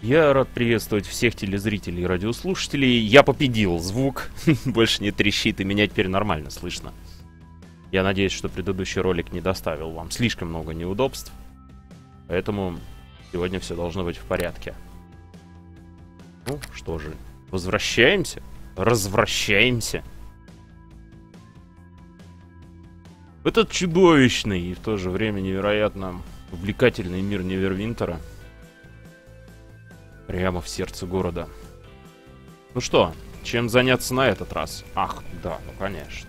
Я рад приветствовать всех телезрителей и радиослушателей. Я победил звук. Больше не трещит, и меня теперь нормально слышно. Я надеюсь, что предыдущий ролик не доставил вам слишком много неудобств. Поэтому сегодня все должно быть в порядке. Ну, что же, возвращаемся? Развращаемся. В этот чудовищный и в то же время невероятно увлекательный мир Невервинтера. Прямо в сердце города. Ну что, чем заняться на этот раз? Ах, да, ну конечно.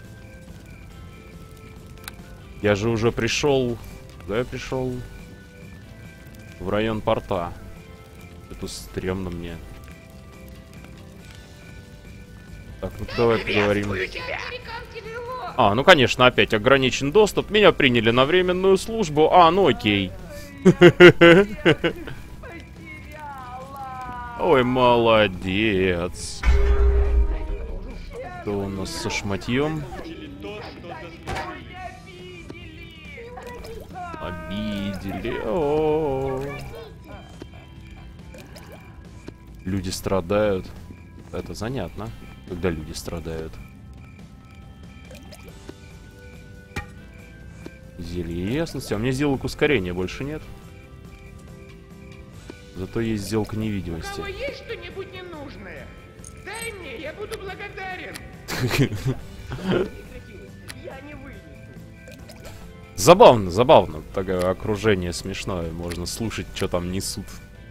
Я же уже пришел... Куда я пришел? В район порта. Это стрёмно мне. Так, ну давай поговорим. А, ну конечно, опять ограничен доступ. Меня приняли на временную службу. А, ну окей. Ой, молодец. Что у нас со шматьем? Обидели. О-о-о. Люди страдают. Это занятно, когда люди страдают. Зелье ясности. А мне сделок ускорения больше нет. Зато есть сделка невидимости. У кого есть что-нибудь ненужное? Дай мне, я буду благодарен. Я не вынесу. Забавно, забавно. Такое окружение смешное. Можно слушать, что там несут.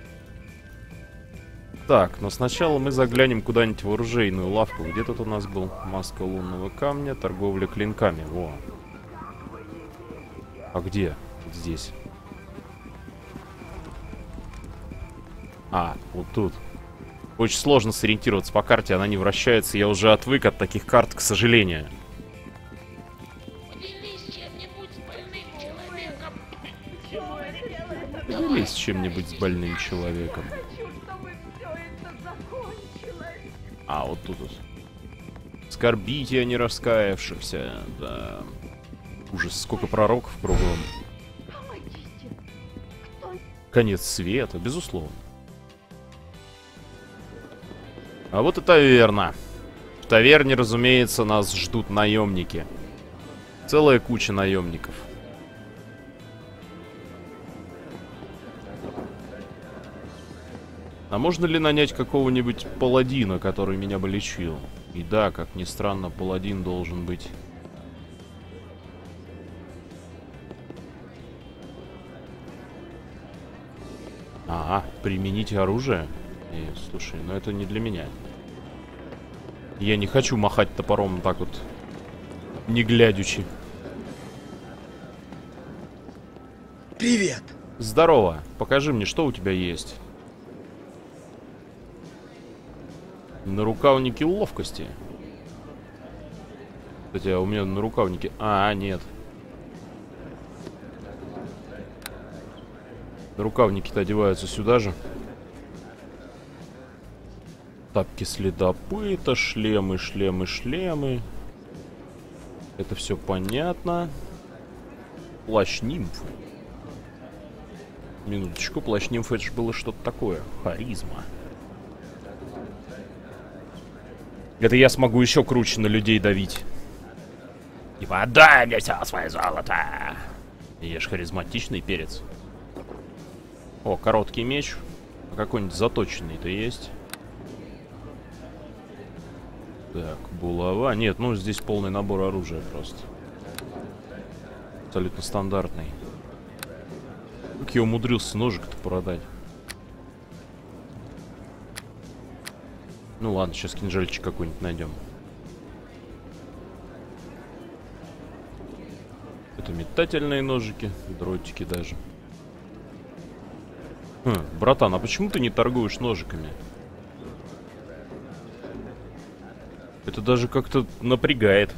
Так, но сначала мы заглянем куда-нибудь в оружейную лавку. Где тут у нас был? Маска лунного камня, торговля клинками. Во. А где? Вот здесь. А, вот тут. Очень сложно сориентироваться по карте, она не вращается. Я уже отвык от таких карт, к сожалению. Поделись с чем-нибудь с больным человеком. А, вот тут вот. Скорбите о нераскаявшихся. Да. Ужас, сколько пророков кругом. Конец света, безусловно. А вот и таверна. В таверне, разумеется, нас ждут наемники. Целая куча наемников. А можно ли нанять какого-нибудь паладина, который меня бы лечил? И да, как ни странно, паладин должен быть... Ага, применить оружие? И, слушай, ну это не для меня. Я не хочу махать топором так вот, не глядячи. Привет! Здорово, покажи мне, что у тебя есть. Нарукавники ловкости. Кстати, а у меня нарукавники... А, нет. Нарукавники-то одеваются сюда же. Тапки следопыта, шлемы, шлемы, шлемы. Это все понятно. Плащ нимфы. Минуточку, плащ нимфы, это же было что-то такое. Харизма. Это я смогу еще круче на людей давить. Типа, отдай мне все свое золото. Я ж харизматичный перец. О, короткий меч. А какой-нибудь заточенный-то есть? Так, булава. Нет, ну здесь полный набор оружия просто. Абсолютно стандартный. Как я умудрился ножик-то продать? Ну ладно, сейчас кинжальчик какой-нибудь найдем. Это метательные ножики, дротики даже. Братан, а почему ты не торгуешь ножиками? Это даже как-то напрягает.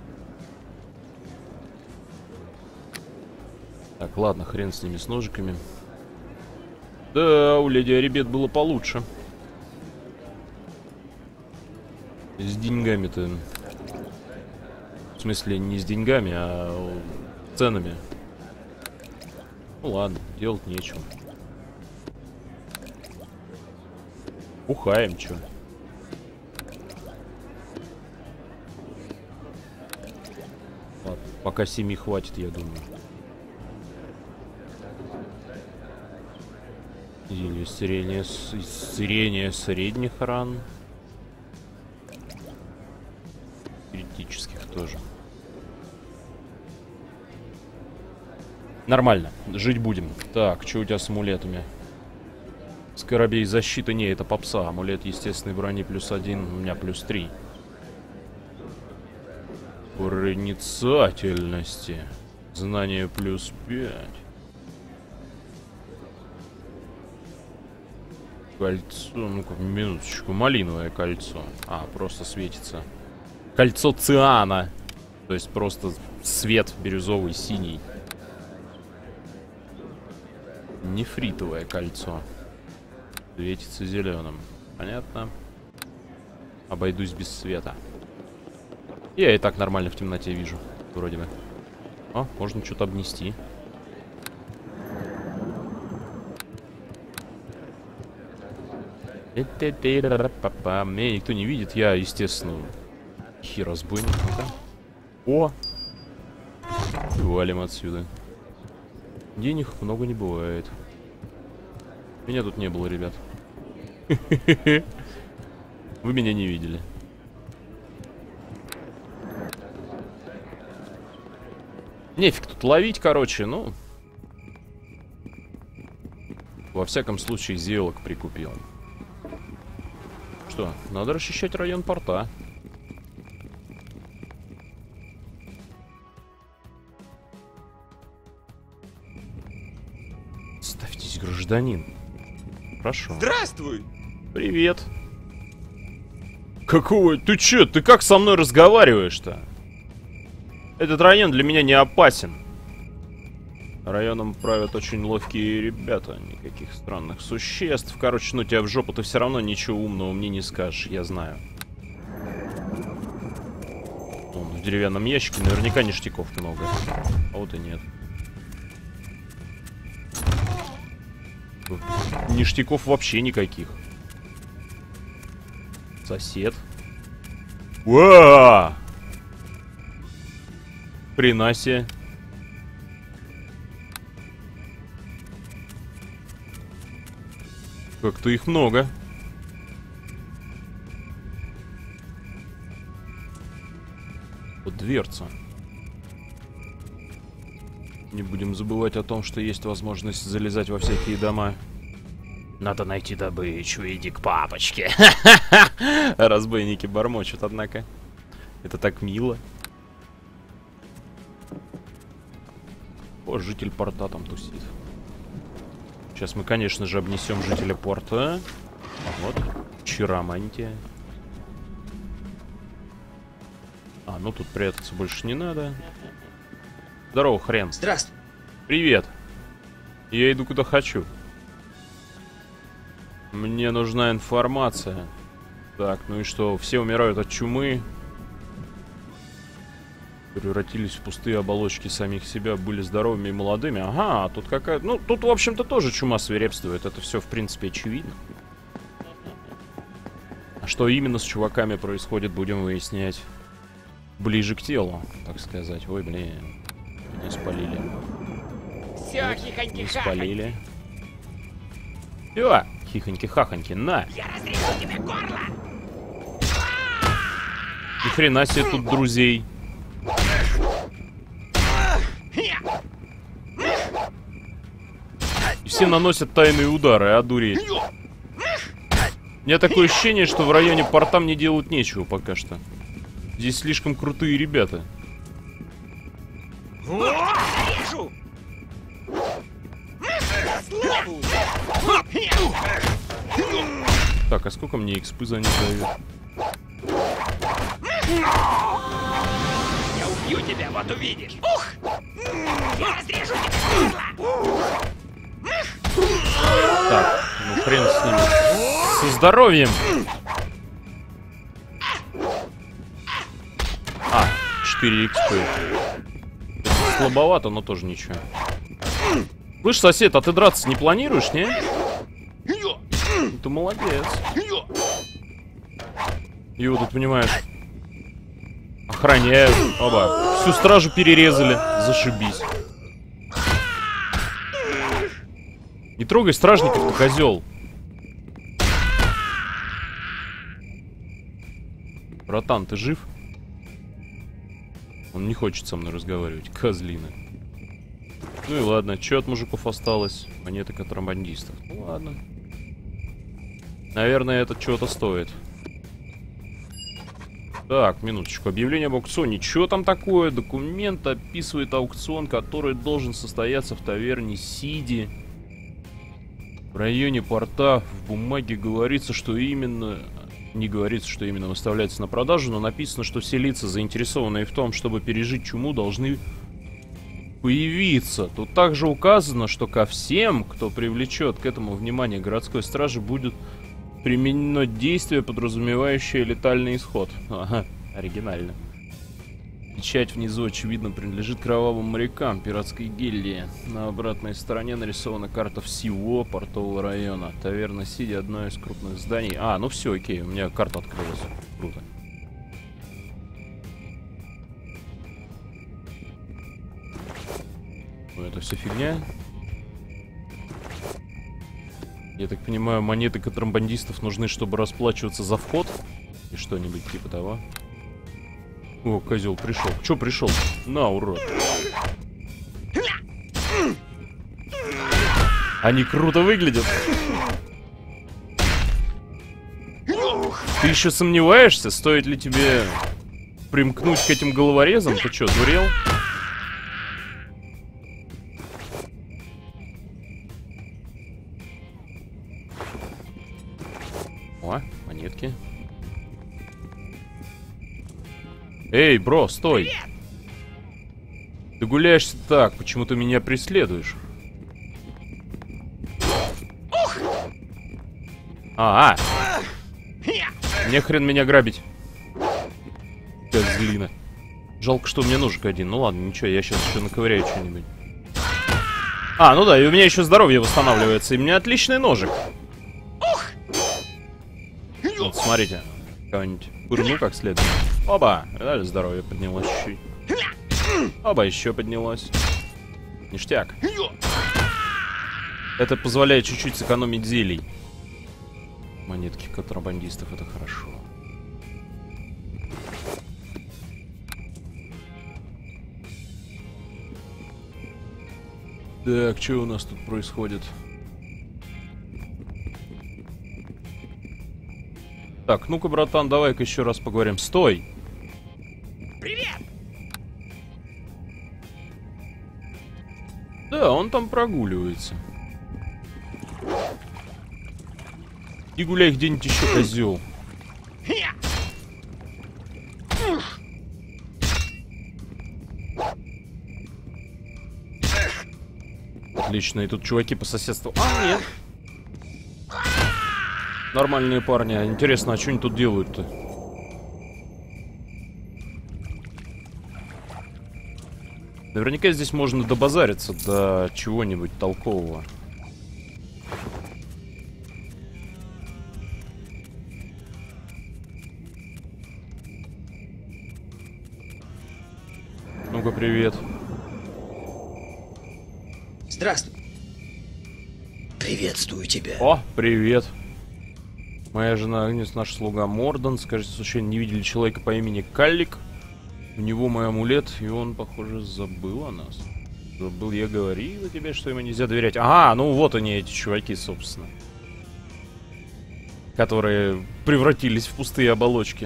Так, ладно, хрен с ними, с ножиками. Да, у леди Арибет было получше. С деньгами-то. В смысле, не с деньгами, а ценами. Ну ладно, делать нечего. Ухаем, чё. Ладно, пока 7 хватит, я думаю. Или исцеление средних ран. Критических тоже. Нормально, жить будем. Так, что у тебя с амулетами? Скоробей защиты, не, это попса. Амулет естественной брони +1, у меня +3. Проницательности. Знание +5. Кольцо, ну-ка, минуточку, малиновое кольцо. А, просто светится. Кольцо циана. То есть просто свет бирюзовый, синий. Нефритовое кольцо. Светится зеленым. Понятно. Обойдусь без света. Я и так нормально в темноте вижу. Вроде бы. О, можно что-то обнести. Меня никто не видит. Я, естественно, херазбойник. О! Валим отсюда. Денег много не бывает. Меня тут не было, ребят. Вы меня не видели. Нефиг тут ловить, короче, ну. Во всяком случае, зелок прикупил. Что, надо расчищать район порта. Ставьтесь, гражданин. Прошу. Здравствуй! Привет. Какого? Ты чё? Ты как со мной разговариваешь-то? Этот район для меня не опасен. Районом правят очень ловкие ребята. Никаких странных существ. Короче, ну тебя в жопу, ты все равно ничего умного мне не скажешь, я знаю. Вон, в деревянном ящике наверняка ништяков много. А вот и нет. Ништяков вообще никаких. Сосед. Уа! Хрена себе. Как-то их много. Вот дверца. Не будем забывать о том, что есть возможность залезать во всякие дома. Надо найти добычу, иди к папочке. Разбойники бормочут, однако. Это так мило. О, житель порта там тусит. Сейчас мы, конечно же, обнесем жителя порта. Вот. Чаромантия. А, ну тут прятаться больше не надо. Здорово, хрен. Здравствуй. Привет. Я иду куда хочу. Мне нужна информация. Так, ну и что? Все умирают от чумы. Превратились в пустые оболочки самих себя, были здоровыми и молодыми. Ага, тут какая... Ну, тут, в общем-то, тоже чума свирепствует. Это все, в принципе, очевидно. А что именно с чуваками происходит, будем выяснять ближе к телу, так сказать. Ой, блин. Меня спалили. Все, хихоньки, Не спалили. Все, хихоньки-хахоньки, на! Я разрежу тебе горло! Ни хрена себе тут друзей. И все наносят тайные удары, одуреть. У меня такое ощущение, что в районе порта мне делать нечего пока что. Здесь слишком крутые ребята. Зарежу! Так, а сколько мне экспы за них дают? Я убью тебя, вот увидишь! Ух! Я разрежу тебе горло! Так, ну хрен с ними. Со здоровьем! А, 4 экспы. Слабовато, но тоже ничего. Слышь, сосед, а ты драться не планируешь, не? Ты молодец. Его тут, понимаешь, охраняют. Оба. Всю стражу перерезали. Зашибись. Не трогай стражников, ты козел. Братан, ты жив? Он не хочет со мной разговаривать. Козлина. Ну и ладно, что от мужиков осталось? Монеты контрабандистов. Ну ладно. Наверное, это чего-то стоит. Так, минуточку. Объявление об аукционе. Что там такое? Документ описывает аукцион, который должен состояться в таверне Сиди. В районе порта в бумаге говорится, что именно... Не говорится, что именно выставляется на продажу, но написано, что все лица, заинтересованные в том, чтобы пережить чуму, должны появиться. Тут также указано, что ко всем, кто привлечет к этому внимание городской стражи, будет применено действие, подразумевающее летальный исход. Ага, оригинально. Печать внизу, очевидно, принадлежит кровавым морякам пиратской гильдии. На обратной стороне нарисована карта всего портового района. Таверна Сиди — одно из крупных зданий. А, ну все, окей, у меня карта открылась. Круто. Ну, это все фигня. Я так понимаю, монеты контрабандистов нужны, чтобы расплачиваться за вход? И что-нибудь типа того. О, козел пришел. Че пришел? На, урод. Они круто выглядят. Ты еще сомневаешься, стоит ли тебе примкнуть к этим головорезам? Ты что, дурел? О, монетки. Эй, бро, стой! Ты гуляешься так, почему ты меня преследуешь? Не хрен меня грабить. Козлина. Жалко, что у меня ножик один. Ну ладно, ничего, я сейчас еще наковыряю что-нибудь. А, ну да, и у меня еще здоровье восстанавливается, и у меня отличный ножик. Вот, смотрите. Кого-нибудь пырну как следует. Оба! Реально здоровье поднялось чуть-чуть. Оба, еще поднялось. Ништяк. Это позволяет чуть-чуть сэкономить зелий. Монетки контрабандистов, это хорошо. Так, что у нас тут происходит? Так, ну-ка, братан, давай-ка еще раз поговорим. Стой! Привет! Да, он там прогуливается. И гуляй где-нибудь еще, козел. Отлично, и тут чуваки по соседству. А, нет. Нормальные парни. Интересно, а что они тут делают-то? Наверняка здесь можно добазариться до чего-нибудь толкового. Ну-ка, привет. Здравствуй. Приветствую тебя. О, привет. Моя жена Агнес, наш слуга Мордан. Скажите, случайно не видели человека по имени Каллик? У него мой амулет, и он, похоже, забыл о нас. Забыл, я говорил тебе, что ему нельзя доверять. Ага, ну вот они, эти чуваки, собственно. Которые превратились в пустые оболочки.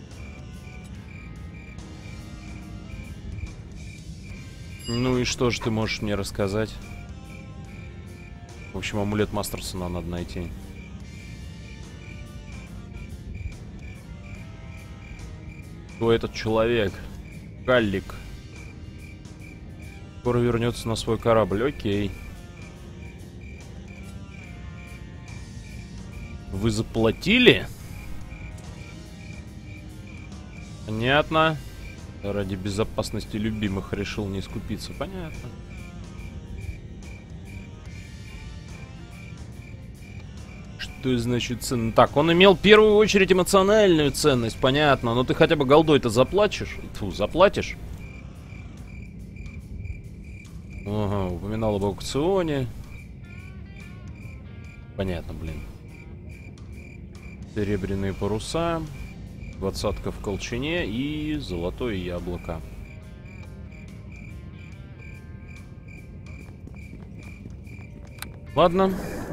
Ну и что же ты можешь мне рассказать? В общем, амулет Мастерсона надо найти. Кто этот человек? Каллик. Скоро вернется на свой корабль. Окей. Вы заплатили? Понятно. Ради безопасности любимых решил не скупиться. Понятно. То есть, значит, ценно. Так, он имел в первую очередь эмоциональную ценность, понятно. Но ты хотя бы голдой-то заплатишь? Фу, заплатишь? Ага, упоминал об аукционе. Понятно, блин. Серебряные паруса. 20-ка в колчане и золотое яблоко. Ладно.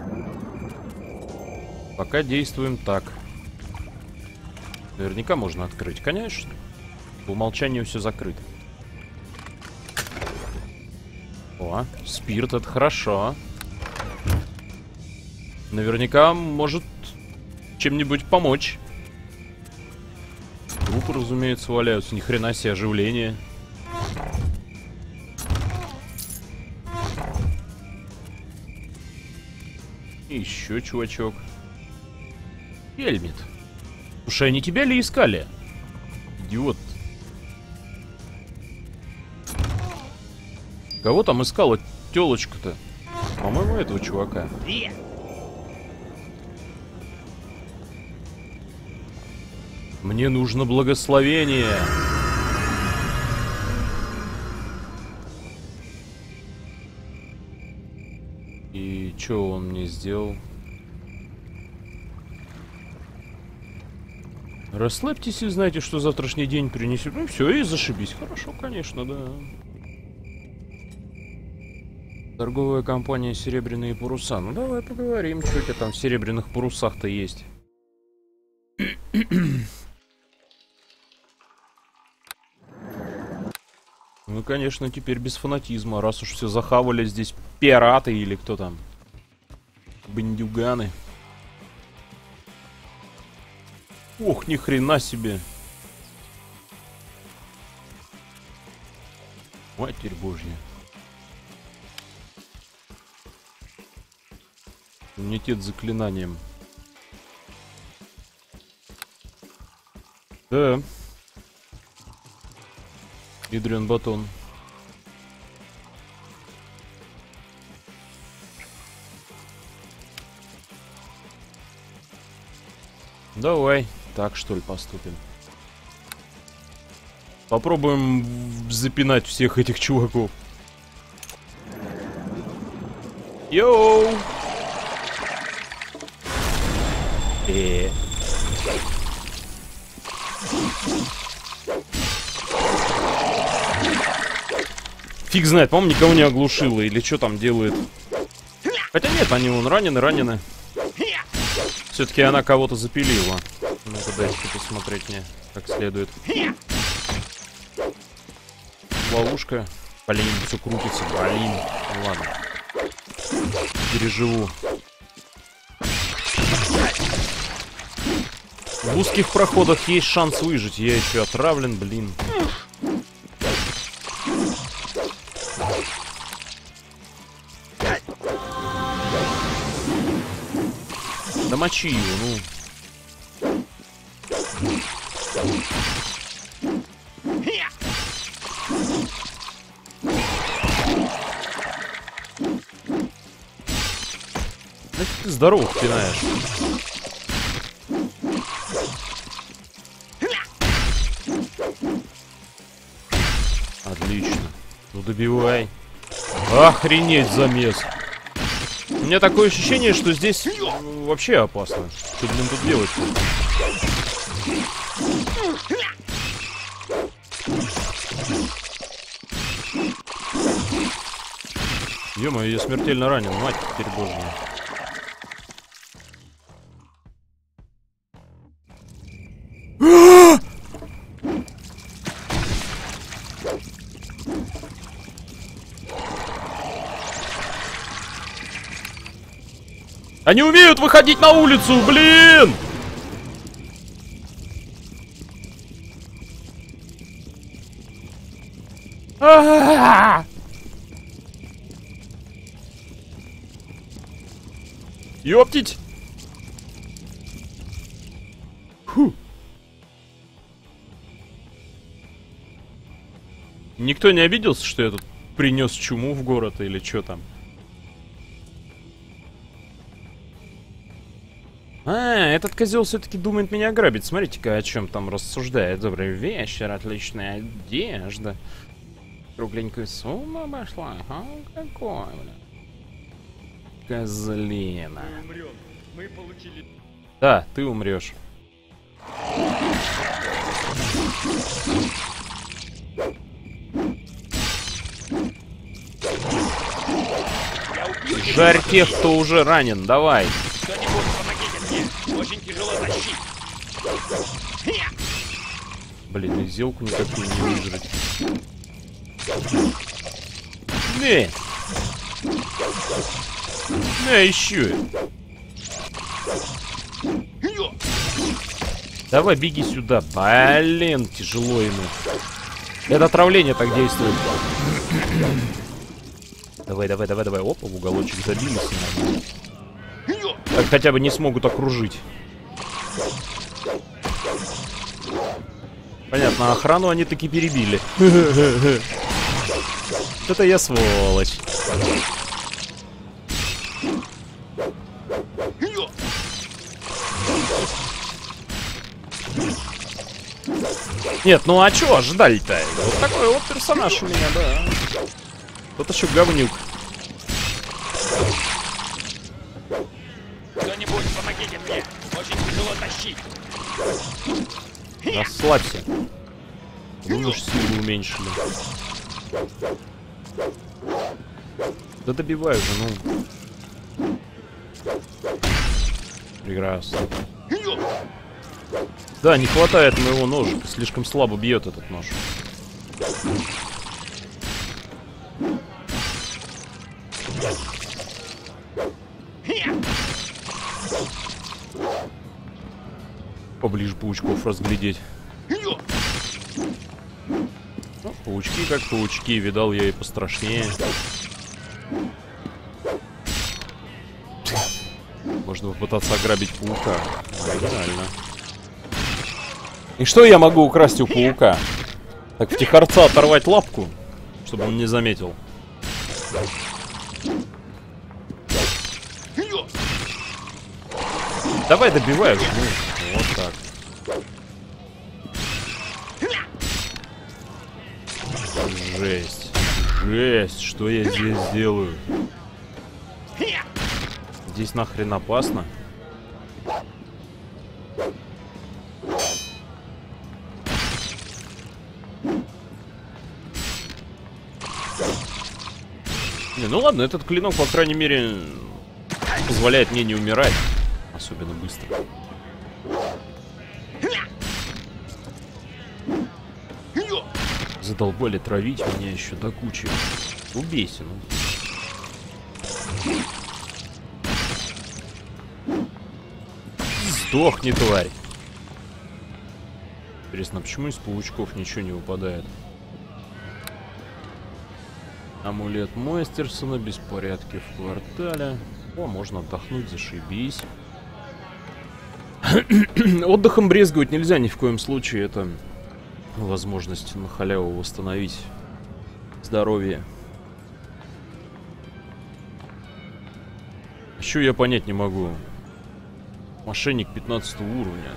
Пока действуем так. Наверняка можно открыть, конечно. По умолчанию все закрыто. О, спирт, это хорошо. Наверняка может чем-нибудь помочь. Трупы, разумеется, валяются. Ни хрена себе оживление. И еще чувачок. Хельмет. Слушай, они тебя ли искали? Идиот. Кого там искала телочка-то? По-моему, этого чувака. Мне нужно благословение. И что он мне сделал? Расслабьтесь и знайте, что завтрашний день принесет. Ну все, и зашибись. Хорошо, конечно, да. Торговая компания «Серебряные паруса». Ну давай поговорим, что у тебя там в серебряных парусах-то есть. Ну, конечно, теперь без фанатизма. Раз уж все захавали здесь пираты или кто там. Бандюганы. Ох, ни хрена себе. Матерь Божья. Иммунитет заклинанием. Да. Ядрен батон. Давай, так что ли поступим. Попробуем запинать всех этих чуваков. Йоу! Фиг знает, по-моему, никого не оглушило. Или что там делает. Хотя нет, они вон ранены. Все-таки она кого-то запилила. Ну-ка, дайте посмотреть мне как следует. Ловушка. Блин, все крутится. Блин. Ну ладно. Переживу. В узких проходах есть шанс выжить. Я еще отравлен, блин. Да мочи его, ну. Да ты здорово пинаешь. Отлично. Ну добивай. Охренеть замес. У меня такое ощущение, что здесь вообще опасно. Что, блин, тут делать-то? Ё-моё, я смертельно ранен, мать теперь божья. Они умеют выходить на улицу, блин! Ёптить! Фу. Никто не обиделся, что я тут принес чуму в город или что там? Этот козел все-таки думает меня ограбить. Смотрите-ка, о чем там рассуждает. Добрый вечер, отличная одежда. Кругленькая сумма обошла. Какой, бля. Козлина. Мы получили... Да, ты умрешь. Жарь тех, кто уже ранен, давай. Кто-нибудь помогите мне! Очень тяжело тащить! Блин, и зелку никакую не выжрать. Не! На, еще! Давай, беги сюда. Блин, тяжело ему. Это отравление так действует. Давай, давай, давай, давай. Опа, в уголочек забились. Так хотя бы не смогут окружить. Понятно, охрану они таки перебили. Это я сволочь. Нет, ну а чё ожидали-то? Вот такой вот персонаж у меня, да. Тут еще говнюк. Кто-нибудь помогите мне! Очень тяжело тащить! Расслабься. Ну уж силу уменьшили. Да добиваю же, ну. Прекрасно. Да, не хватает моего ножика. Слишком слабо бьет этот нож. Поближе паучков разглядеть. Ну, паучки как паучки. Видал я и пострашнее. Можно попытаться ограбить паука. Оригинально. И что я могу украсть у паука? Так втихарца оторвать лапку, чтобы он не заметил. Давай добивай. Ну, вот так. Жесть. Жесть. Что я здесь делаю? Здесь нахрен опасно. Не, ну ладно, этот клинок, по крайней мере, позволяет мне не умирать. Особенно быстро. Задолбали травить меня еще до кучи. Убейся, ну. Сдохни, тварь. Интересно, почему из паучков ничего не выпадает? Амулет Мастерсона, беспорядки в квартале. О, можно отдохнуть, зашибись. Отдыхом брезговать нельзя ни в коем случае. Это возможность на халяву восстановить здоровье. Еще я понять не могу. Мошенник 15 уровня.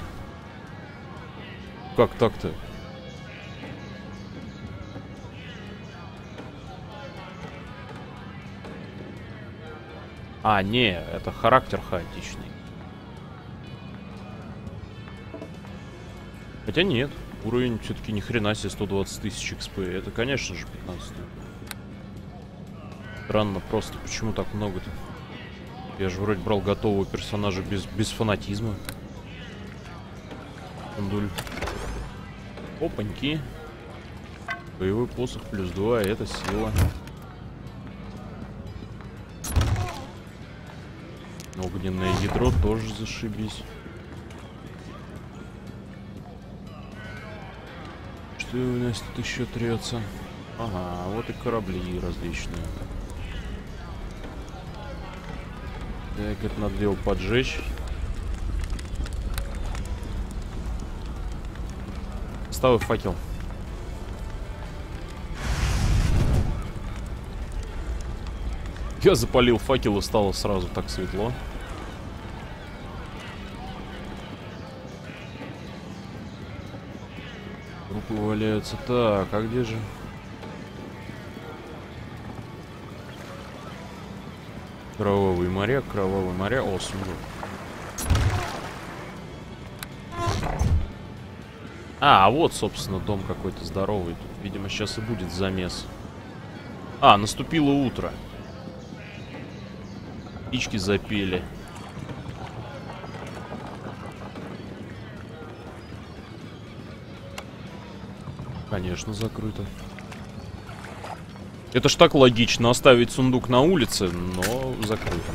Как так-то? А, не, это характер хаотичный. Хотя нет, уровень все-таки ни хрена себе 120 тысяч XP. Это, конечно же, 15. Странно просто, почему так много-то? Я же вроде брал готового персонажа без фанатизма. Фандуль. Опаньки. Боевой посох плюс 2, это сила. Огненное ядро тоже зашибись. Что у нас тут еще трется? Ага, вот и корабли различные. Так, это надо дело поджечь. Ставь факел. Я запалил факел и стало сразу так светло. трупы валяются. Так, а где же? Кровавый моряк, кровавый моряк. О, сундук. А вот, собственно, дом какой-то здоровый. Тут, видимо, сейчас и будет замес. А, наступило утро. Птички запели. Конечно, закрыто. Это ж так логично, оставить сундук на улице, но закрыто.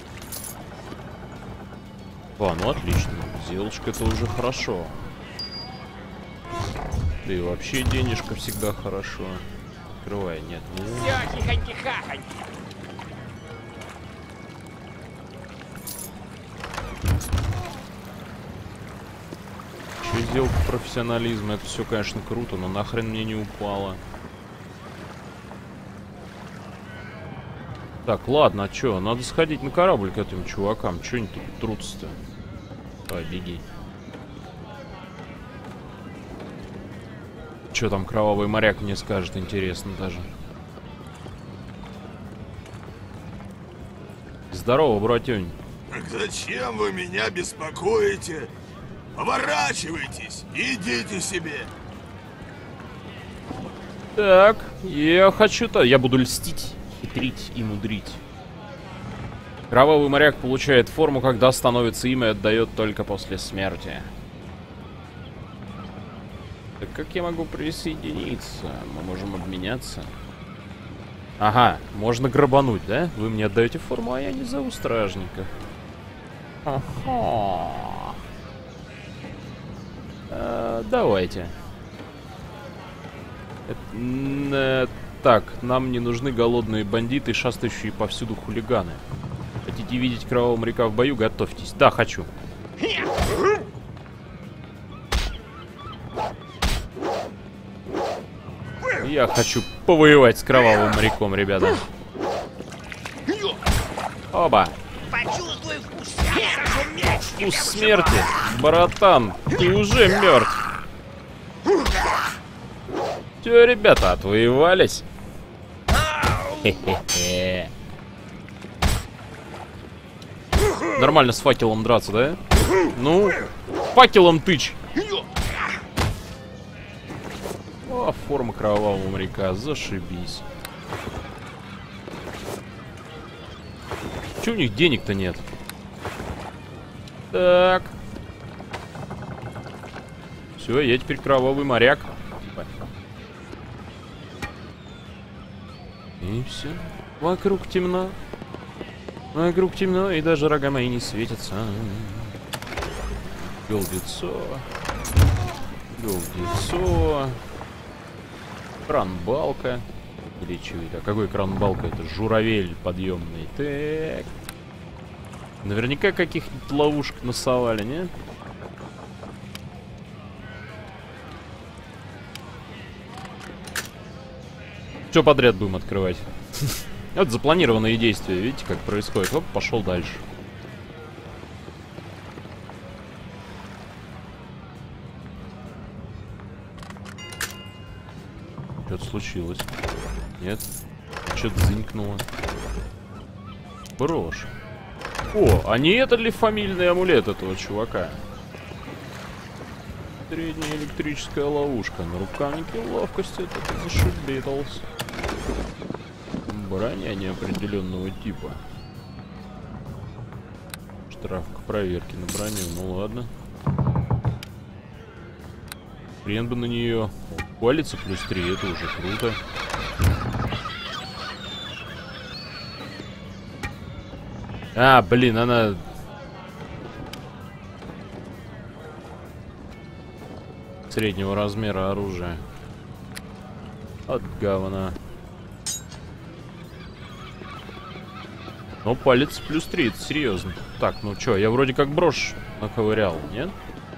А, ну отлично. Зелушка, это уже хорошо. Да и вообще денежка всегда хорошо. Открывай, нет. Все, хихоньки-хахоньки. Че сделка профессионализма? Это все, конечно, круто, но нахрен мне не упало. Так, ладно, а чё? Надо сходить на корабль к этим чувакам. Чё они тут трутся-то? Давай, беги. Чё там кровавый моряк мне скажет, интересно даже. Здорово, братюнь. Так зачем вы меня беспокоите? Поворачивайтесь, идите себе. Так, я хочу-то... Я буду льстить, хитрить и мудрить. Кровавый моряк получает форму, когда становится им и отдает только после смерти. Так как я могу присоединиться? Мы можем обменяться. Ага, можно грабануть, да? Вы мне отдаете форму, а я не зову стражника. Ага. Давайте. Так, нам не нужны голодные бандиты, шастающие повсюду хулиганы. Хотите видеть кровавого моряка в бою? Готовьтесь. Да, хочу. Я хочу повоевать с кровавым моряком, ребята. Оба. Почувствуй вкус смерти. Вкус смерти. Братан, ты уже мертв. Все, ребята, отвоевались. Хе-хе-хе. Нормально с факелом драться, да? Ну, факелом тычь. О, форма кровавого моряка, зашибись. Чё у них денег-то нет? Так. Все, я теперь кровавый моряк. И все. Вокруг темно. Вокруг темно, и даже рога мои не светятся. Голдецо. Голдецо. Кранбалка. Или что это? Какой кранбалка? Это журавель подъемный. Так. Наверняка каких-нибудь ловушек насовали, не? Все подряд будем открывать. Это запланированные действия. Видите, как происходит? Оп, пошел дальше. Что-то случилось. Нет? Что-то зынькнуло. Брошь. О, а не это ли фамильный амулет этого чувака? Средняя электрическая ловушка. На рукавнике ловкости это зашибитлс. Броня неопределенного типа. Штраф к проверке на броню. Ну ладно. Хрен бы на нее. Палец плюс 3, это уже круто. А, блин, она... Среднего размера оружия. От говна. Но палец плюс 3, это серьезно. Так, ну чё, я вроде как брошь наковырял, нет?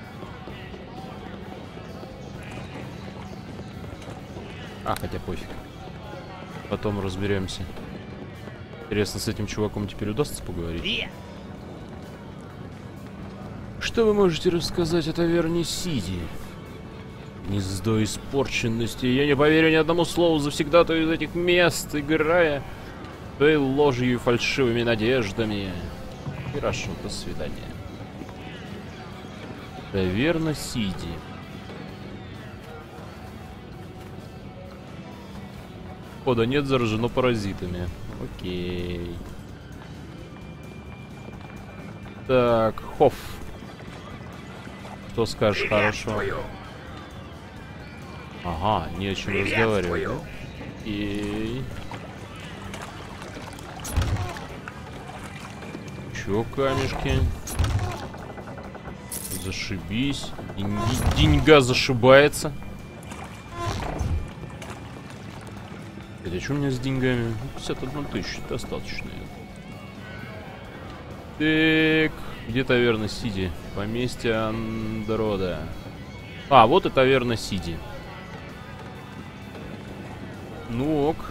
А, хотя пофиг. Потом разберемся. Интересно, с этим чуваком теперь удастся поговорить? Что вы можете рассказать о таверне Сиди? Гнездо испорченности. Я не поверю ни одному слову завсегдатаю из этих мест, играя той ложью и фальшивыми надеждами. Хорошо, до свидания. Таверна Сиди. Входа нет, заражено паразитами. Окей. Так, Хофф. Что скажешь хорошего? Ага, не о чем разговаривать, да? Окей. Чё, камешки? Зашибись. Деньга зашибается. А что у меня с деньгами? 51 тысяча, достаточно. Так, где таверна Сиди? Поместье Андрода. А, вот и таверна Сиди. Ну ок.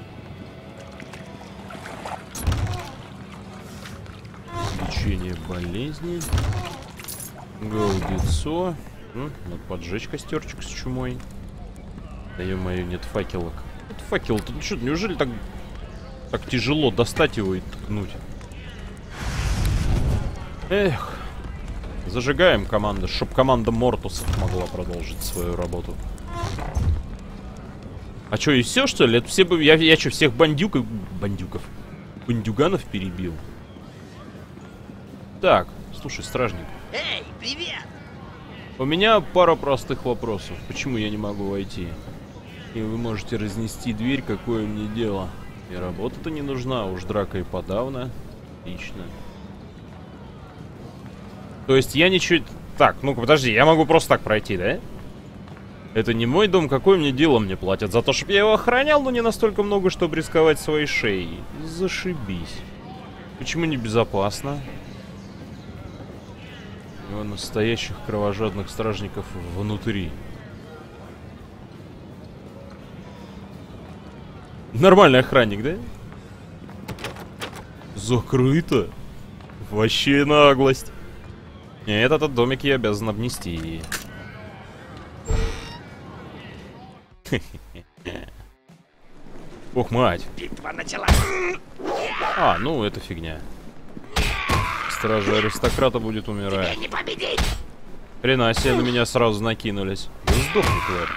Лечение болезни. Гаудицо. Вот поджечь костерчик с чумой. Да ё-моё, нет факела. Вот факел, тут что, неужели так тяжело достать его и ткнуть? Эх. Зажигаем команду, чтоб команда Мортусов могла продолжить свою работу. А что, и все, что ли? Это все бы... Я что, всех бандюганов перебил? Так, слушай, стражник. Эй, привет! У меня пара простых вопросов. Почему я не могу войти? И вы можете разнести дверь, какое мне дело. И работа-то не нужна, уж драка и подавно. Отлично. То есть я ничего... Так, ну-ка, подожди, я могу просто так пройти, да? Это не мой дом, какое мне дело мне платят? За то, чтобы я его охранял, но не настолько много, чтобы рисковать своей шеей. Зашибись. Почему не безопасно? У настоящих кровожадных стражников внутри. Нормальный охранник, да? Закрыто. Вообще наглость. Нет, этот домик я обязан обнести. Ох, мать. Битва началась. А, ну это фигня. Стража аристократа будет умирать. Не победить! Хрена себе, на меня сразу накинулись. Да сдохни, тварь.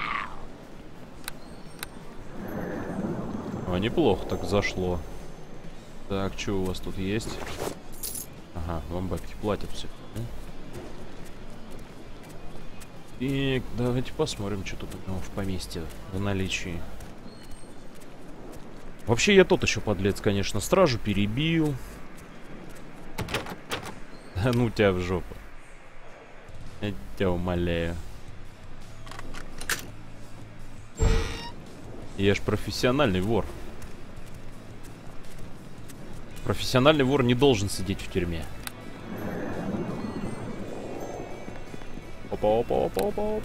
А, неплохо так зашло. Так, что у вас тут есть? Ага, вам бабки платят все. И давайте посмотрим, что тут у него в поместье в наличии. Вообще я тот еще подлец, конечно. Стражу перебил. Да ну тебя в жопу. Я тебя умоляю. Я ж профессиональный вор. Профессиональный вор не должен сидеть в тюрьме. Опа-опа-опа-опа-оп.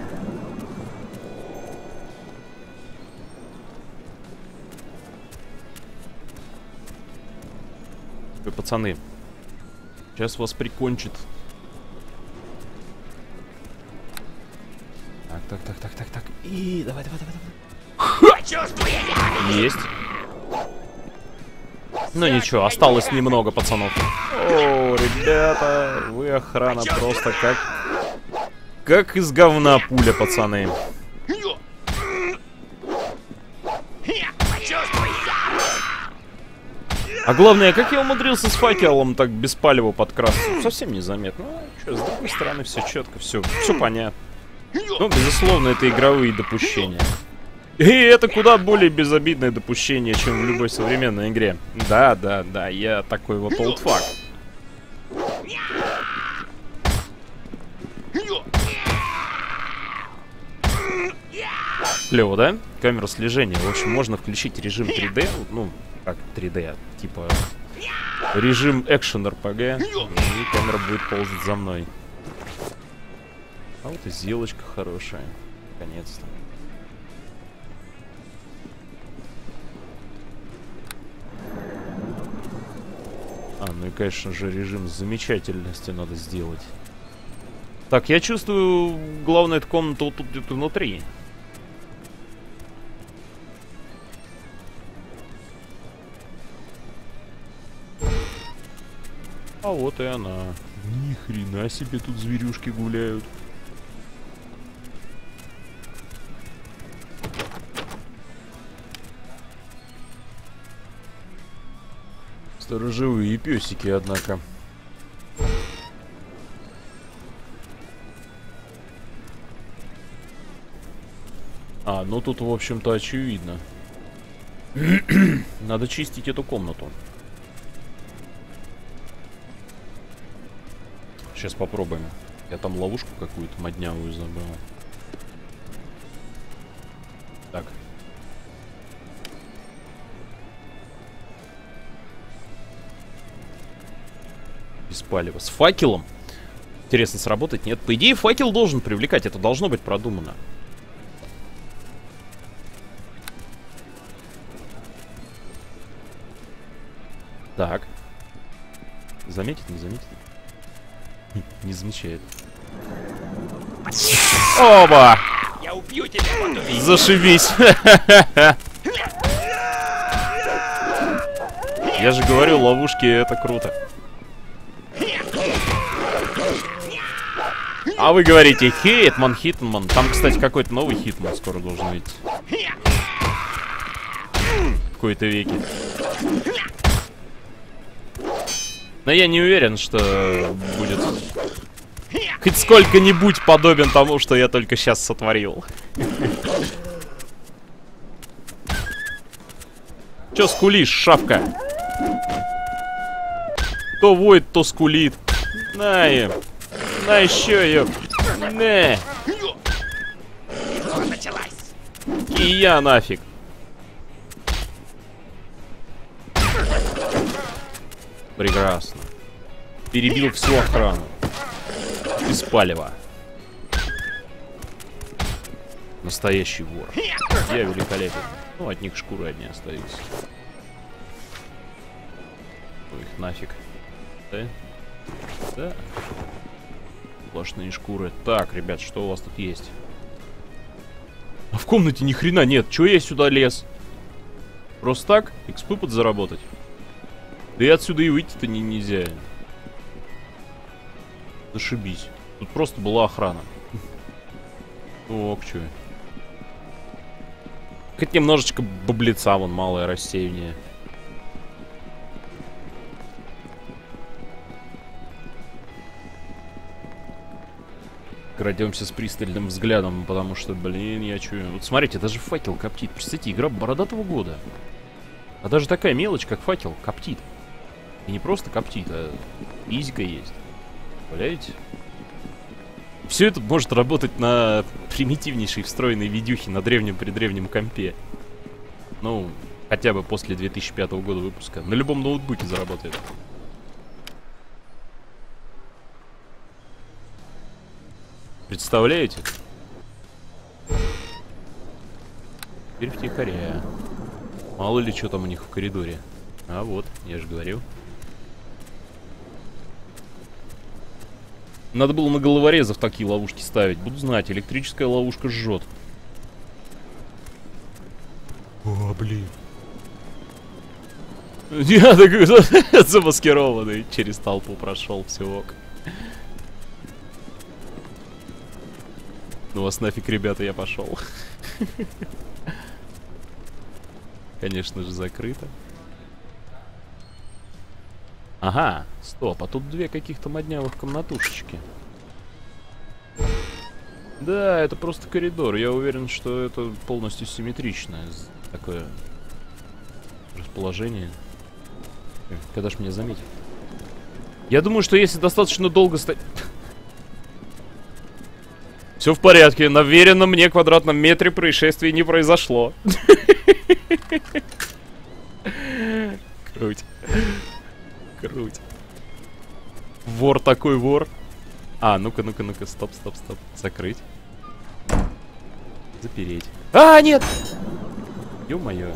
Вы, пацаны, сейчас вас прикончит. Так. И давай. Есть. Ну ничего, осталось немного, пацанов. О, ребята, вы охрана просто как из говна пуля, пацаны. А главное, как я умудрился с факелом так без палева подкрасться? Совсем незаметно. Ну, что, с другой стороны, все четко, все понятно. Ну, безусловно, это игровые допущения. И это куда более безобидное допущение, чем в любой современной игре. Да, я такой вот олдфак. Клево, да? Камера слежения. В общем, можно включить режим 3D. Ну, как 3D, типа режим экшен RPG. И камера будет ползать за мной. А вот и сделочка хорошая. Наконец-то. А, ну и, конечно же, режим замечательности надо сделать. Так, я чувствую, главное, эта комната вот тут где-то внутри. А вот и она. Ни хрена себе тут зверюшки гуляют. Сторожевые песики, однако. А, ну тут, в общем-то, очевидно. Надо чистить эту комнату. Сейчас попробуем. Я там ловушку какую-то моднявую забрал. Так. Без палева. С факелом? Интересно, сработать? Нет. По идее, факел должен привлекать. Это должно быть продумано. Так. Заметит, не заметит? Не замечает. Оба! Я убью тебя, вот увидишь. Зашибись. Я же говорю, ловушки это круто. А вы говорите, Хитман, Хитман. Там, кстати, какой-то новый Хитман скоро должен выйти. В какой-то веке. Но я не уверен, что будет хоть сколько-нибудь подобен тому, что я только сейчас сотворил. Чё скулишь, шавка? То воет, то скулит. На им. На еще ее. Не. Началась. И я нафиг. Прекрасно. Перебил всю охрану. Без палева. Настоящий вор. Я великолепен. Ну, от них шкуры одни остаются. Ну, их нафиг. Да? Да. Сплошные шкуры. Так, ребят, что у вас тут есть? А в комнате ни хрена нет. Чё я сюда лез? Просто так? Экспы подзаработать? Да и отсюда и выйти-то нельзя. Зашибись. Тут просто была охрана. Ок, чё. Хоть немножечко баблица, вон малое рассеяние. Крадемся с пристальным взглядом, потому что, блин, я чую. Вот смотрите, даже факел коптит. Представьте, игра бородатого года. А даже такая мелочь, как факел, коптит. И не просто коптит, а физика есть. Представляете? Все это может работать на примитивнейшей встроенной видюхе на древнем-предревнем компе. Ну, хотя бы после 2005 года выпуска. На любом ноутбуке заработает. Представляете? Теперь втихаря. Мало ли что там у них в коридоре. А вот, я же говорил. Надо было на головорезов такие ловушки ставить. Буду знать, электрическая ловушка жжет. О, блин. Я такой замаскированный. Через толпу прошел, все ок. Ну вас нафиг, ребята, я пошел. Конечно же, закрыто. Ага, стоп, а тут две каких-то моднявых комнатушечки. Да, это просто коридор. Я уверен, что это полностью симметричное такое расположение. Когда ж меня заметят? Я думаю, что если достаточно долго стоять... Все в порядке, на веренном мне квадратном метре происшествия не произошло. Круть. Круть. Вор такой вор. А, ну-ка, ну-ка, ну-ка, стоп, стоп, стоп. Закрыть. Запереть. А, нет! Ё-моё.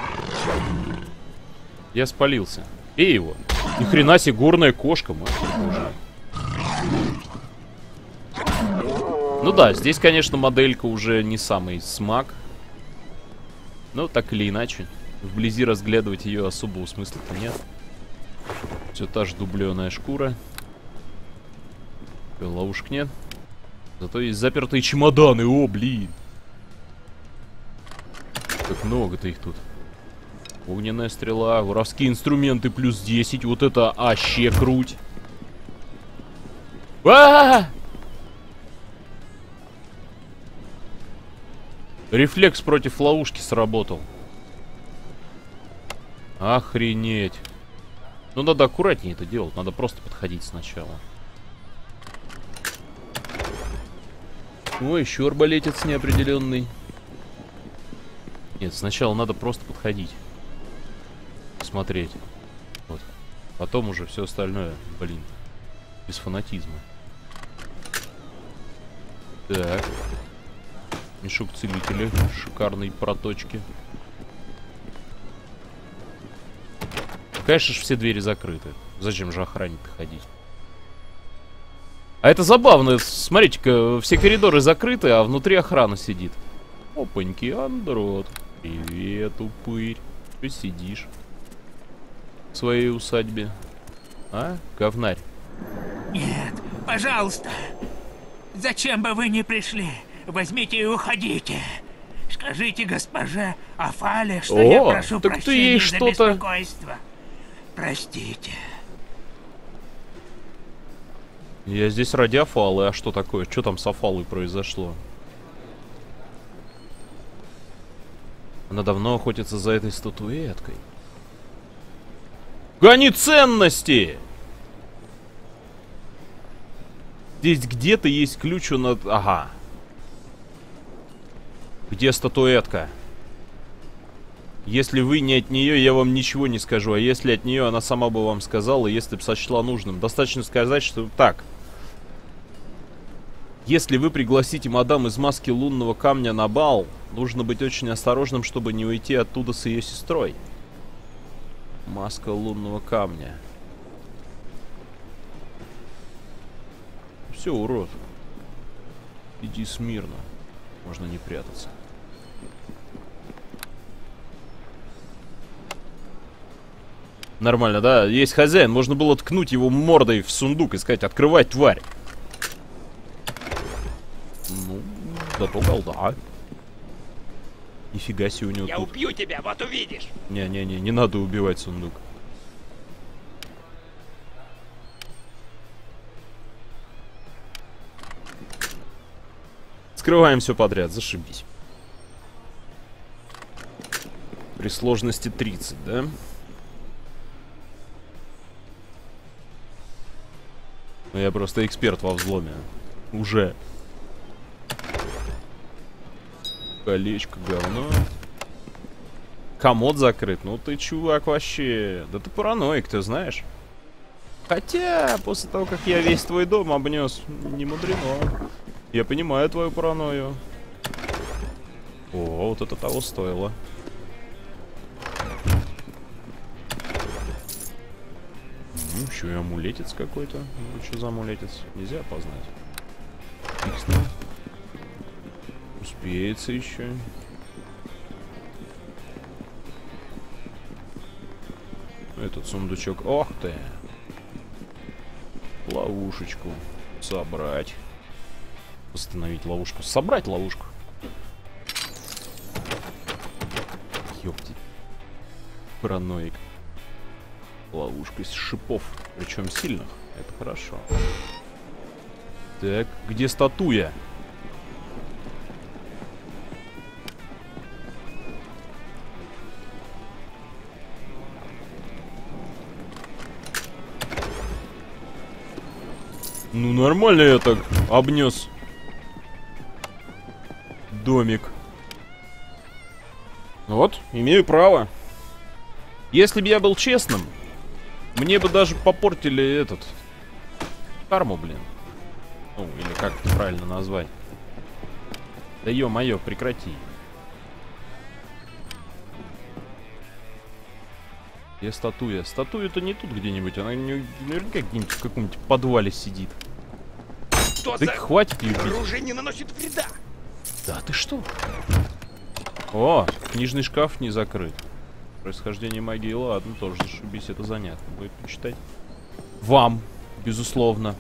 Я спалился. Эй его. Ни хрена себе, горная кошка, мать боже. Ну да, здесь, конечно, моделька уже не самый смак. Но так или иначе, вблизи разглядывать ее особого смысла-то нет. Все та же дубленая шкура. Ловушек нет. Зато есть запертые чемоданы. О, блин. Как много-то их тут. Огненная стрела, воровские инструменты плюс 10. Вот это аще круть. А-а-а! Рефлекс против ловушки сработал. Охренеть. Ну, надо аккуратнее это делать. Надо просто подходить сначала. Ой, еще арбалетец неопределенный. Нет, сначала надо просто подходить. Смотреть. Вот. Потом уже все остальное, блин. Без фанатизма. Так. Мешок целителя. Шикарные проточки. Конечно же, все двери закрыты. Зачем же охранник ходить? А это забавно. Смотрите-ка, все коридоры закрыты, а внутри охрана сидит. Опаньки, Андрот. Привет, упырь. Ты сидишь в своей усадьбе. А, говнарь? Нет, пожалуйста. Зачем бы вы не пришли? Возьмите и уходите. Скажите госпоже Афале, что я прошу так прощения ты ей за что-то... беспокойство. Простите. Я здесь ради Афалы. А что такое? Что там с Афалой произошло? Она давно охотится за этой статуэткой. Гони ценности! Здесь где-то есть ключ от... Ага. Где статуэтка? Если вы не от нее, я вам ничего не скажу. А если от нее, она сама бы вам сказала, если бы сочла нужным. Достаточно сказать, что... Так. Если вы пригласите мадам из маски лунного камня на бал, нужно быть очень осторожным, чтобы не уйти оттуда с ее сестрой. Маска лунного камня. Все, урод. Иди смирно. Можно не прятаться. Нормально, да? Есть хозяин. Можно было ткнуть его мордой в сундук и сказать: открывай, тварь. Ну, зато голда. Нифига себе у него Я тут. убью тебя, вот увидишь. Не-не-не, не надо убивать сундук. Скрываем все подряд, зашибись. При сложности 30, да? Ну, я просто эксперт во взломе. Уже. Колечко, говно. Комод закрыт. Ну ты, чувак, вообще... Да ты параноик, ты знаешь? Хотя, после того, как я весь твой дом обнес, не мудрено. Я понимаю твою паранойю. О, вот это того стоило. Еще и амулетец какой-то. Ну, что за амулетец? Нельзя опознать. Фиксно. Успеется еще. Этот сундучок. Ох ты! Ловушечку. Собрать. Установить ловушку. Собрать ловушку. Ёпти. Параноик. Ловушка из шипов. Причем сильных. Это хорошо. Так, где статуя? Ну, нормально я так обнес домик. Вот, имею право. Если бы я был честным, мне бы даже попортили этот... карму, блин. Ну, или как это правильно назвать. Да ё-моё, прекрати. Где статуя? Статуя-то не тут где-нибудь. Она наверняка где-нибудь в каком-нибудь подвале сидит. Что Ты за... хватит любить. Оружие не наносит вреда. Да ты что? О, книжный шкаф не закрыт. Происхождение магии, ладно, тоже зашибись, это занятно будет почитать. Вам, безусловно.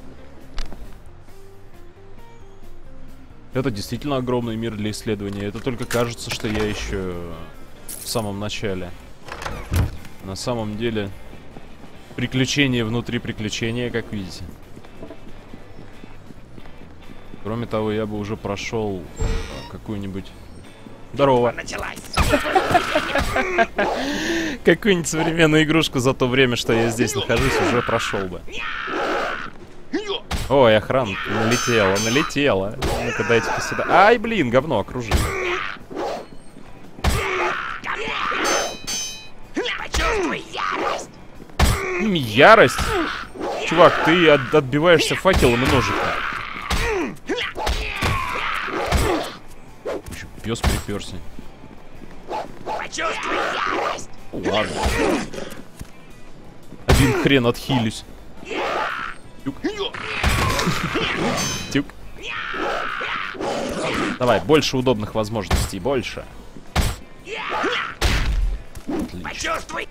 Это действительно огромный мир для исследования. Это только кажется, что я еще в самом начале. На самом деле, приключения внутри приключения, как видите. Кроме того, я бы уже прошел какую-нибудь... Здорово. Началась. Какую-нибудь современную игрушку за то время, что я здесь нахожусь, уже прошел бы. Ой, охрана налетела. Ну-ка, дайте-ка сюда. Ай, блин, говно окружили. Почувствуй ярость. Ярость? Чувак, ты отбиваешься факелом и ножиком. Еще пес приперся. Почувствуй ярость. Ладно. Один хрен отхилюсь. Тюк. Тюк. Давай, больше удобных возможностей, больше. Отлично. Почувствуй.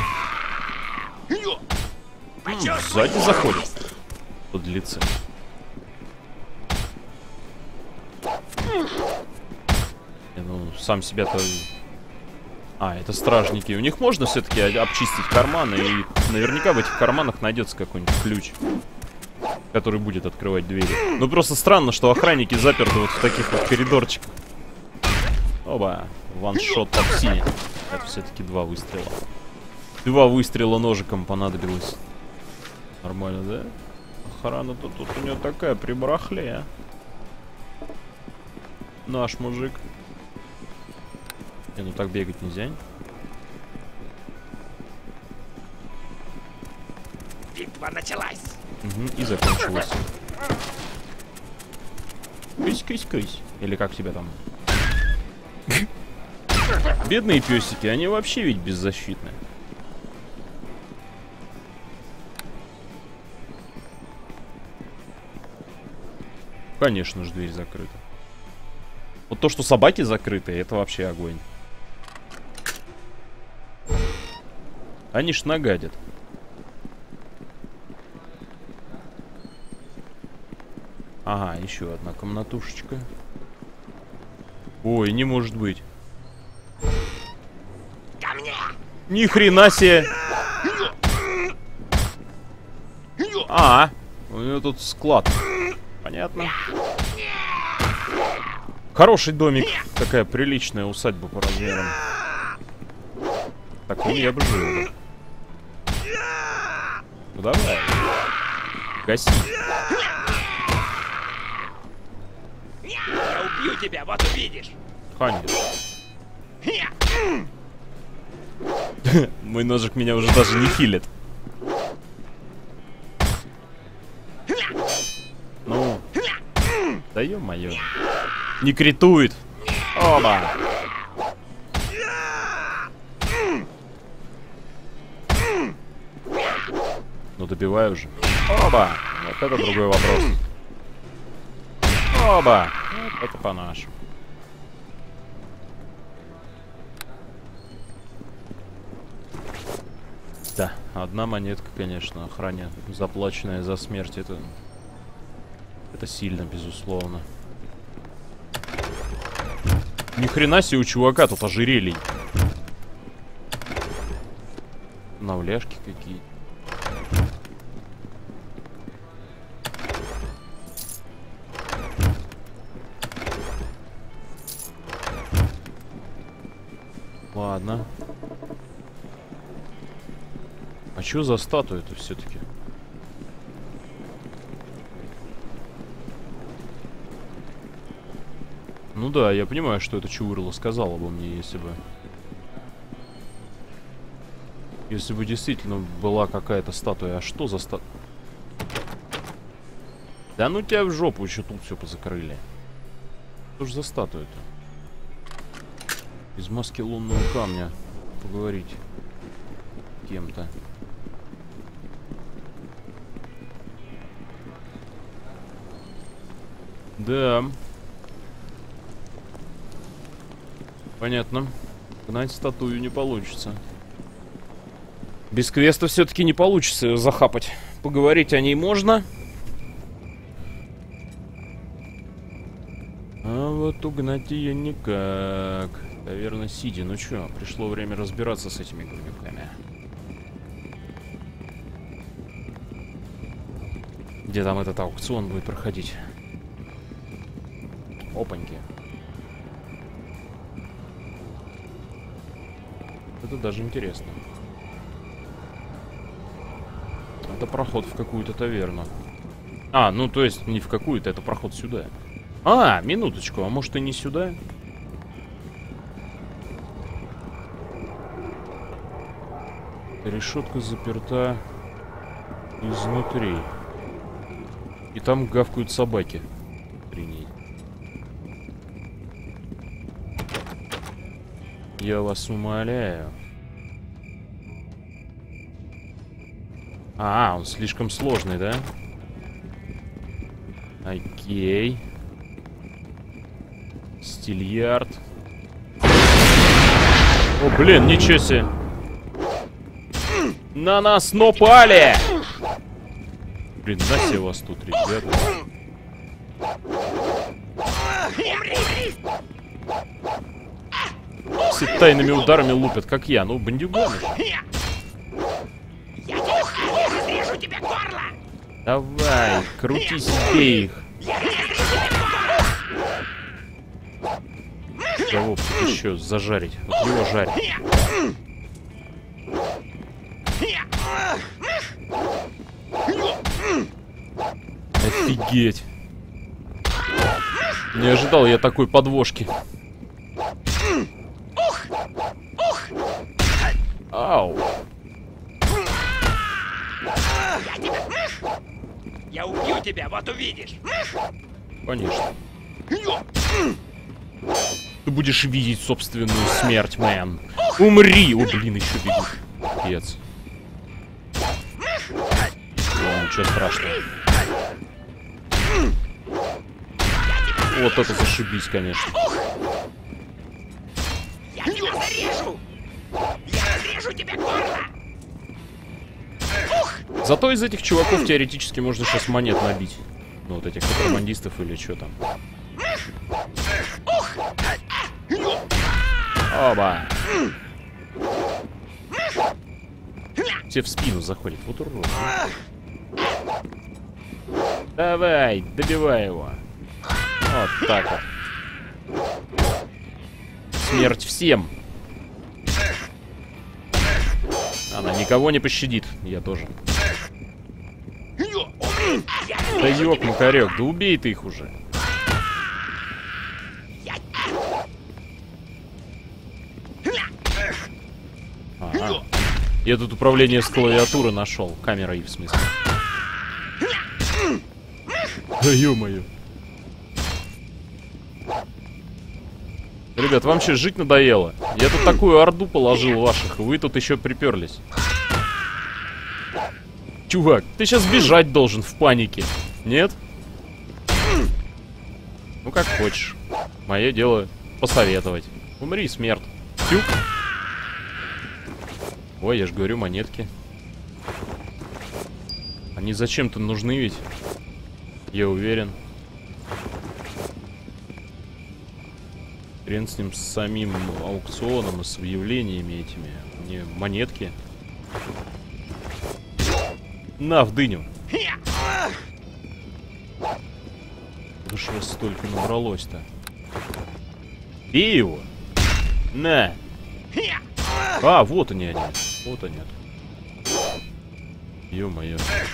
Сзади заходит. Подлецы. Ну, сам себя-то... А, это стражники. У них можно все-таки обчистить карманы, и наверняка в этих карманах найдется какой-нибудь ключ, который будет открывать двери. Ну, просто странно, что охранники заперты вот в таких вот коридорчиках. Оба, ваншот топсини. Это все-таки 2 выстрела. 2 выстрела ножиком понадобилось. Нормально, да? Охрана-то тут у нее такая прибрахлея. Наш мужик. Ну так бегать нельзя. Битва началась. Угу, и закончилась. Кысь-кысь-кысь. Или как тебя там? Бедные песики, они вообще ведь беззащитны. Конечно же, дверь закрыта. Вот то, что собаки закрыты, это вообще огонь. Они ж нагадят. Ага, еще одна комнатушечка. Ой, не может быть. Ко мне. Ни хрена себе. А, у него тут склад. Понятно. Хороший домик. Такая приличная усадьба по размерам. Такой я бы жил. Ну давай. Гаси. Я убью тебя, вот увидишь. Конечно. Мой ножик меня уже даже не хилит. Ну. Да ё-моё. Не критует. Оба. Ну добивай уже. Оба. Вот это другой вопрос. Оба. Вот это по-нашему. Да, одна монетка, конечно, охране, заплаченная за смерть, это сильно, безусловно. Ни хрена себе у чувака тут ожерелий. Навляшки какие. Ладно. А чё за статуя-то все-таки? Ну да, я понимаю, что это Чувырла сказала бы мне, если бы действительно была какая-то статуя. А что за статуя? Да ну тебя в жопу, еще тут все позакрыли. Что ж за статуя-то? Из маски лунного камня поговорить с кем-то. Да. Понятно. Гнать статую не получится. Без квеста все-таки не получится ее захапать. Поговорить о ней можно. А вот угнать ее никак. Таверна Сиди. Ну чё, пришло время разбираться с этими говнюками. Где там этот аукцион будет проходить? Опаньки. Это даже интересно. Это проход в какую-то таверну. А, ну то есть не в какую-то, это проход сюда. А, минуточку, а может и не сюда? Решетка заперта изнутри. И там гавкают собаки при ней. Я вас умоляю. А, он слишком сложный, да? Окей. Стильярд. О, блин, ничего себе. На нас напали! Блин, на себе вас тут, ребята. Все тайными ударами лупят, как я. Ну, бандюганы. Давай, крути себе их. Кого еще зажарить? Вот его жарить. Офигеть. Не ожидал я такой подвошки. Ау. Я убью тебя, вот увидишь. Конечно. Ты будешь видеть собственную смерть, мэн. Умри! О, блин, еще бегут. Пец. О, ничего страшного. Вот это зашибись, конечно. Я тебя зарежу! Я разрежу тебе горло! Зато из этих чуваков теоретически можно сейчас монет набить. Ну, вот этих контрабандистов или что там. Оба! Все в спину заходят. Вот урод. Давай, добивай его. Вот так вот. Смерть всем. Она никого не пощадит. Я тоже. Да ёк, макарёк, да убей ты их уже. Ага. Я тут управление с клавиатуры нашел. Камера и в смысле. Да ё-моё. Ребят, вам что, жить надоело? Я тут такую орду положил ваших, и вы тут еще приперлись. Чувак, ты сейчас бежать должен в панике. Нет? Ну как хочешь. Мое дело посоветовать. Умри, смерть. Тюк. Ой, я же говорю, монетки. Они зачем-то нужны ведь. Я уверен. Хрен с ним, с самим аукционом и с объявлениями этими. Мне монетки. На, в дыню. Да что вас столько набралось-то? Бей его. На. А, вот они. Вот они. Ё-моё.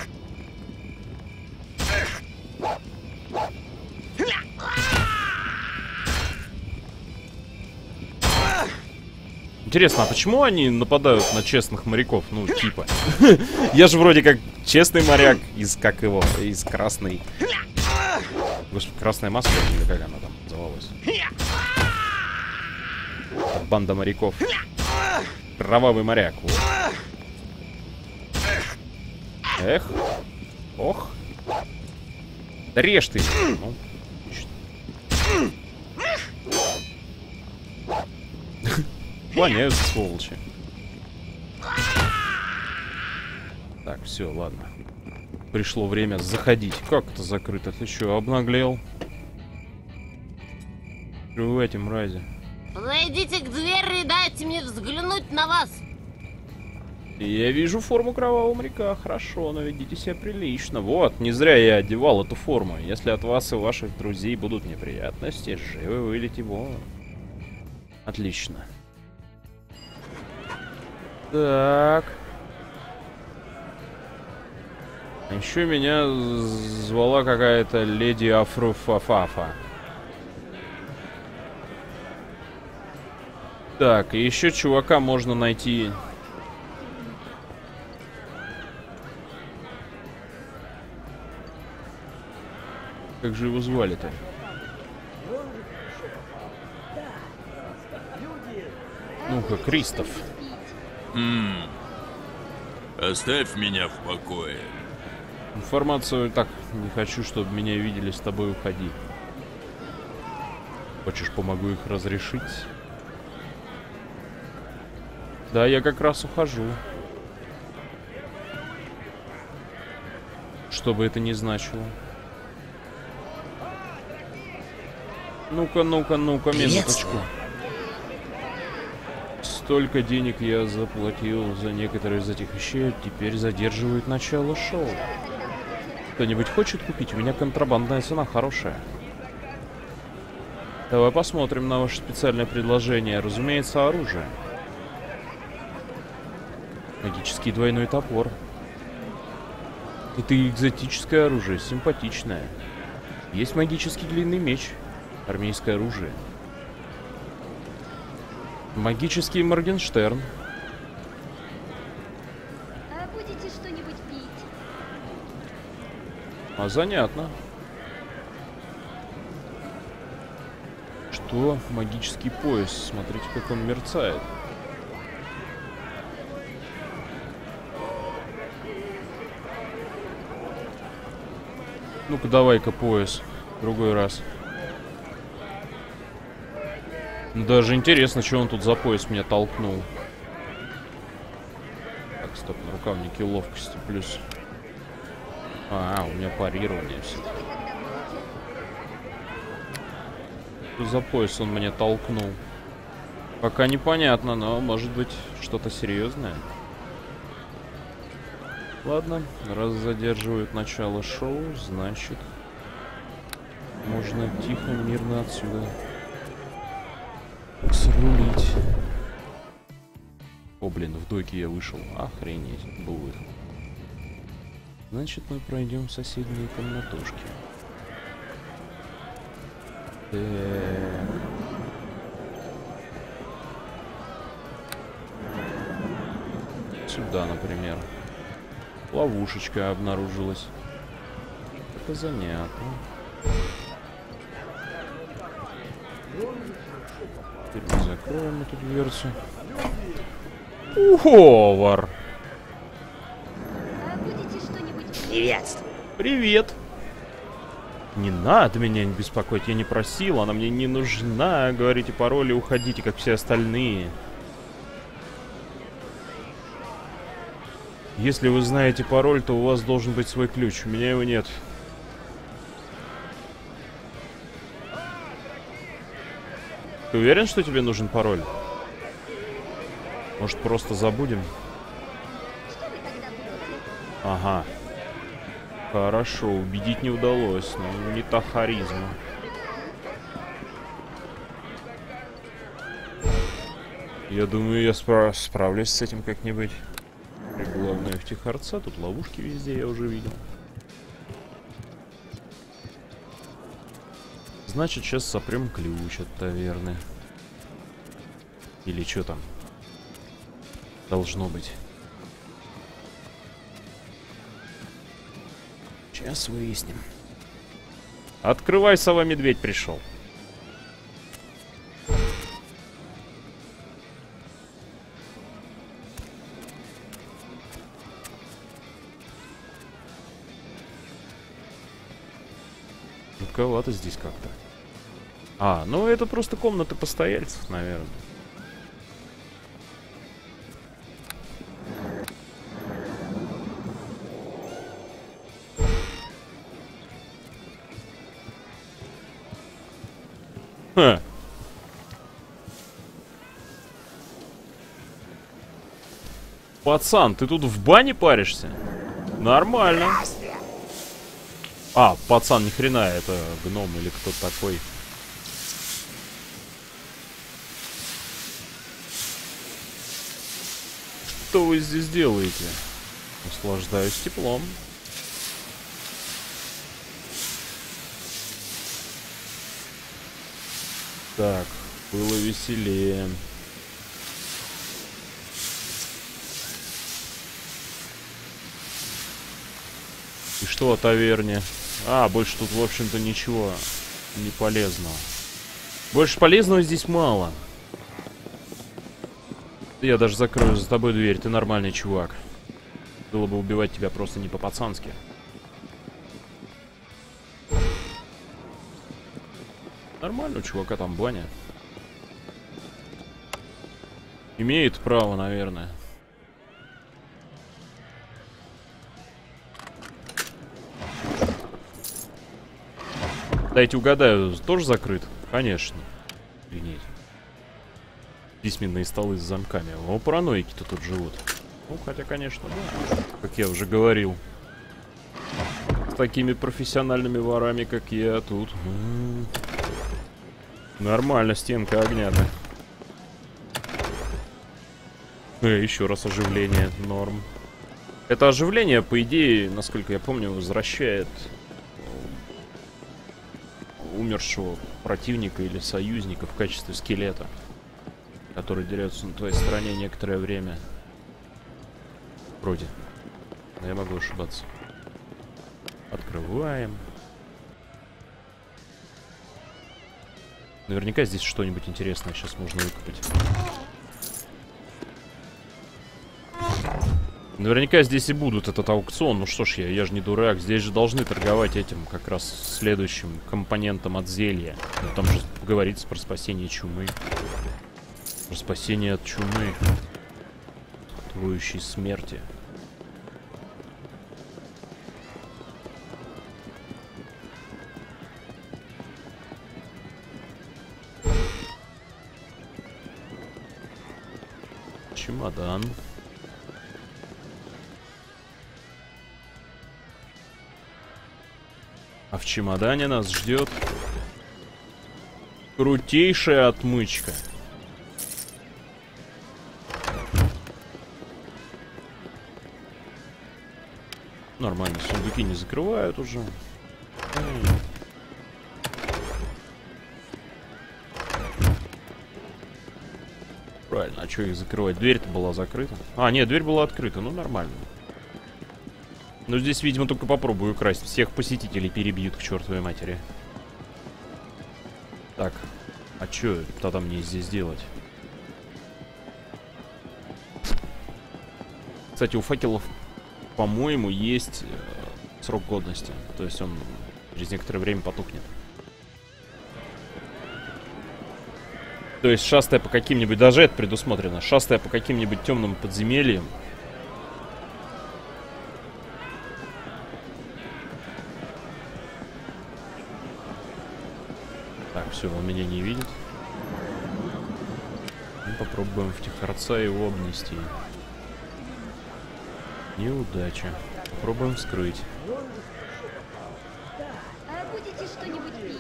Интересно, а почему они нападают на честных моряков? Ну, типа. Я же вроде как честный моряк из, как его, из красной... Господи, красная маска или как она там называлась? Это банда моряков. Кровавый моряк. Вот. Эх. Ох. Да режь ты. Ну, воняют, сволочи. Так, все, ладно. Пришло время заходить. Как это закрыто? Ты что, обнаглел? Открывайте, мрази. Подойдите к двери и дайте мне взглянуть на вас. Я вижу форму кровавого моряка. Хорошо, но ведите себя прилично. Вот, не зря я одевал эту форму. Если от вас и ваших друзей будут неприятности, живо вылейте вон. Отлично. Так. Еще меня звала какая-то леди Афруфафафа. Так, и еще чувака можно найти. Как же его звали-то? Ну-ка, Кристоф. Оставь меня в покое. Информацию так не хочу, чтобы меня видели, с тобой уходи. Хочешь, помогу их разрешить? Да, я как раз ухожу. Что бы это ни значило. Ну-ка, ну-ка, ну-ка, минуточку. Столько денег я заплатил за некоторые из этих вещей, теперь задерживают начало шоу. Кто-нибудь хочет купить? У меня контрабандная цена хорошая. Давай посмотрим на ваше специальное предложение. Разумеется, оружие. Магический двойной топор. Это экзотическое оружие, симпатичное. Есть магический длинный меч. Армейское оружие. Магический Моргенштерн. А будете что-нибудь пить? А, занятно. Что? Магический пояс. Смотрите, как он мерцает. Ну-ка, давай-ка пояс. Другой раз. Ну, даже интересно, что он тут за пояс меня толкнул. Так, стоп, на рукавнике ловкости плюс. А, у меня парирование все. Что за пояс он мне толкнул? Пока непонятно, но может быть что-то серьезное. Ладно, раз задерживают начало шоу, значит можно тихо, мирно отсюда срулить. О, блин, в доке я вышел. Охренеть, был выход. Значит, мы пройдем в соседние комнатушки. Так. Сюда, например. Ловушечка обнаружилась. Это занятно. Теперь мы закроем эту дверцу. Ховар! А будете что-нибудь пить? Приветствую. Привет! Не надо меня не беспокоить, я не просил, она мне не нужна. Говорите пароль и уходите, как все остальные. Если вы знаете пароль, то у вас должен быть свой ключ. У меня его нет. Ты уверен, что тебе нужен пароль? Может, просто забудем? Что вы тогда будете? Ага. Хорошо, убедить не удалось, но не та харизма. Я думаю, я справлюсь с этим как-нибудь. Главное, в тихорца, тут ловушки везде я уже видел. Значит, сейчас сопрем ключ от таверны. Или что там? Должно быть. Сейчас выясним. Открывай, сова-медведь пришел. Жутковато здесь как-то. А, ну это просто комната постояльцев, наверное. Ха. Пацан, ты тут в бане паришься? Нормально. А, пацан, ни хрена, это гном или кто такой. Что вы здесь делаете? Наслаждаюсь теплом. Так, было веселее. И что о таверне? А, больше тут, в общем-то, ничего не полезного. Больше полезного здесь мало. Я даже закрою за тобой дверь, ты нормальный чувак. Было бы убивать тебя просто не по-пацански. Нормально, у чувака там баня. Имеет право, наверное. Дайте угадаю, тоже закрыт? Конечно. Охренеть. Письменные столы с замками. О, параноики-то тут живут. Ну, хотя, конечно, да. Как я уже говорил. С такими профессиональными ворами, как я, тут... Нормально, стенка огня-то. Еще раз оживление, норм. Это оживление, по идее, насколько я помню, возвращает умершего противника или союзника в качестве скелета, который дерется на твоей стороне некоторое время. Вроде. Но я могу ошибаться. Открываем. Наверняка здесь что-нибудь интересное сейчас можно выкупить. Наверняка здесь и будут этот аукцион. Ну что ж, я же не дурак. Здесь же должны торговать этим как раз следующим компонентом от зелья. Ну, там же говорится про спасение чумы. Про спасение от чумы. Твоющей смерти. Чемодан. А в чемодане нас ждет крутейшая отмычка. Нормально, сундуки не закрывают уже. Правильно, а что их закрывать? Дверь-то была закрыта. А, нет, дверь была открыта, ну нормально. Но здесь, видимо, только попробую украсть. Всех посетителей перебьют к чертовой матери. Так, а что тогда мне здесь делать? Кстати, у факелов, по-моему, есть срок годности. То есть он через некоторое время потухнет. То есть, шастая по каким-нибудь, даже это предусмотрено, шастая по каким-нибудь темным подземельям. Так, все, он меня не видит. Ну, попробуем втихарца его обнести. Неудача. Попробуем вскрыть. А будете что-нибудь пить?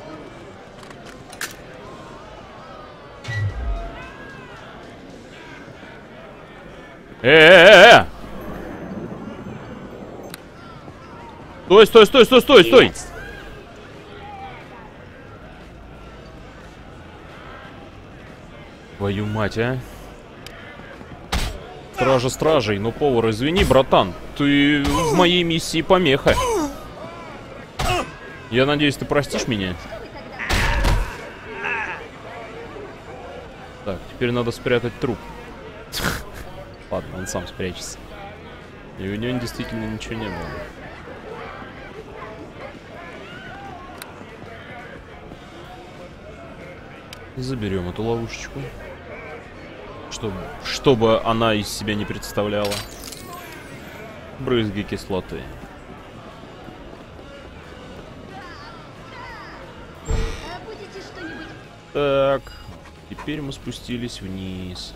Стой, стой, стой, стой, стой, стой! Твою мать, а? Стража стражей, но повар, извини, братан, ты в моей миссии помеха. Я надеюсь, ты простишь меня? Так, теперь надо спрятать труп. Ладно, он сам спрячется. И у него действительно ничего не было. Заберем эту ловушечку. Чтобы она из себя не представляла. Брызги кислоты. А будете будете что-нибудь? Так, теперь мы спустились вниз.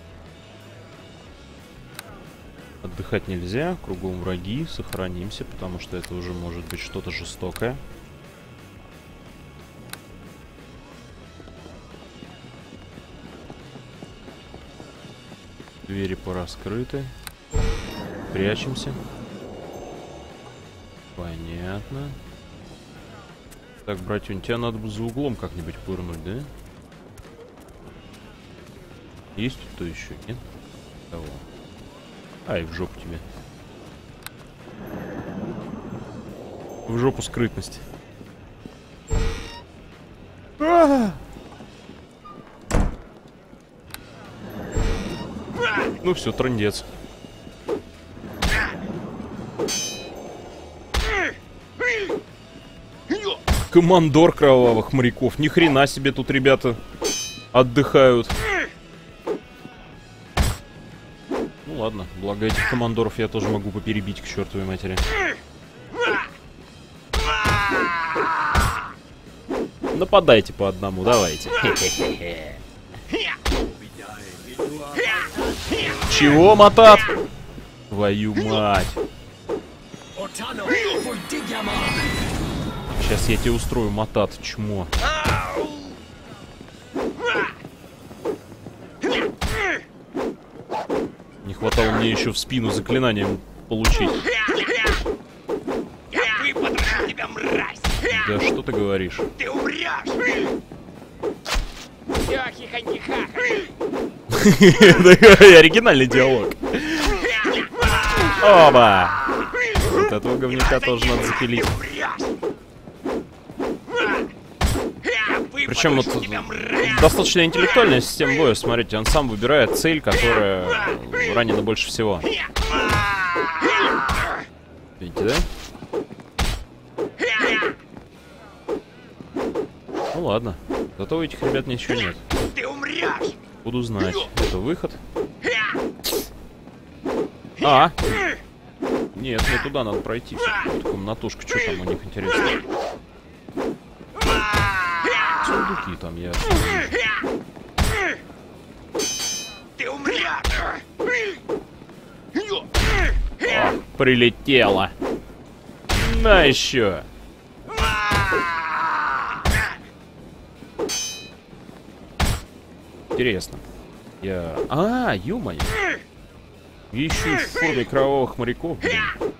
Отдыхать нельзя, кругом враги, сохранимся, потому что это уже может быть что-то жестокое. Двери пораскрыты. Прячемся. Понятно. Так, братюнь, тебя надо бы за углом как-нибудь пырнуть, да? Есть тут кто еще? Нет? Кого? Ай, в жопу тебе. В жопу скрытность. Ну все, трындец. Командор кровавых моряков. Ни хрена себе тут ребята отдыхают. Ну ладно, благо этих командоров я тоже могу поперебить к чертовой матери. Нападайте по одному, давайте. Чего, Матат? Твою мать. Сейчас я тебе устрою, Матат, чмо. Не хватало мне еще в спину заклинанием получить. Я выпотрошу тебя, мразь! Да что ты говоришь? Ты умрешь! Все, хихоньки-хахоньки! Оригинальный диалог. Оба! Вот этого говнюка тоже надо запилить. Причем вот достаточно интеллектуальная система боя. Смотрите, он сам выбирает цель, которая ранена больше всего. Видите, да? Ну ладно. Зато у этих ребят ничего нет. Ты умрешь! Буду знать. Это выход. А! Нет, мне туда надо пройти. Комнатушка, что там у них интересно? Сундуки там я. Ты умрешь! О, прилетело. На еще. Интересно. Я... А, ё-моё. Еще в форме кровавых моряков, блин.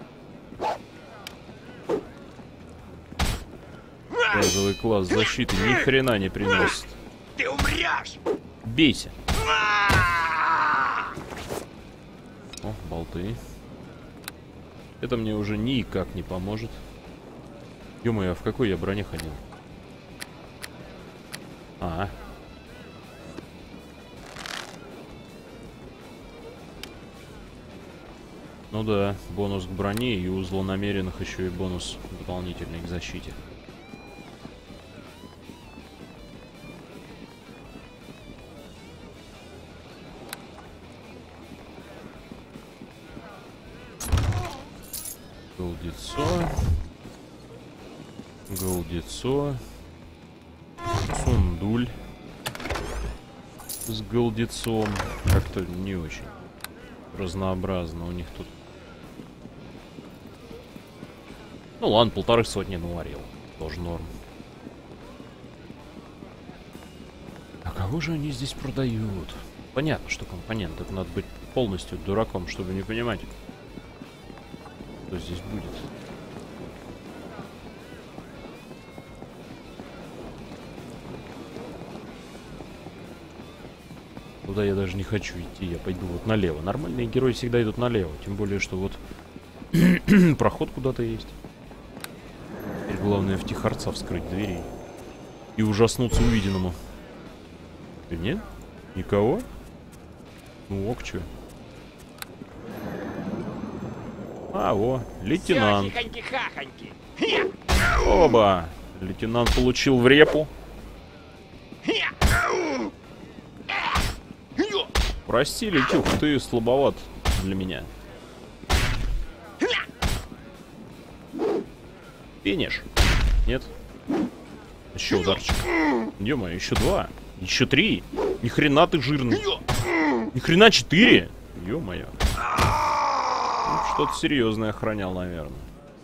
Базовый класс защиты ни хрена не приносит. Ты умрешь! Бейся. О, болты. Это мне уже никак не поможет. Ё-моё, а в какой я броне ходил? А. Ну да, бонус к броне, и у злонамеренных еще и бонус дополнительный к защите. Голдецо. Голдецо. Сундуль. С голдецом. Как-то не очень разнообразно у них тут. Ну ладно, 150 наварил. Тоже норм. А кого же они здесь продают? Понятно, что компонент. Это надо быть полностью дураком, чтобы не понимать, что здесь будет. Туда я даже не хочу идти, я пойду вот налево. Нормальные герои всегда идут налево. Тем более, что вот проход куда-то есть. Теперь главное втихарца вскрыть двери. И ужаснуться увиденному. Нет? Никого? Ну ок, чё. А, о, лейтенант. Всё, хихоньки-хахоньки! Оба! Лейтенант получил в репу. Прости, Летюх, ты слабоват для меня. Финиш? Нет? Еще ударчик. Ё-моё, еще 2. Еще 3. Ни хрена ты жирный. Ни хрена 4. Ё-моё. Ну, что-то серьезное охранял, наверное.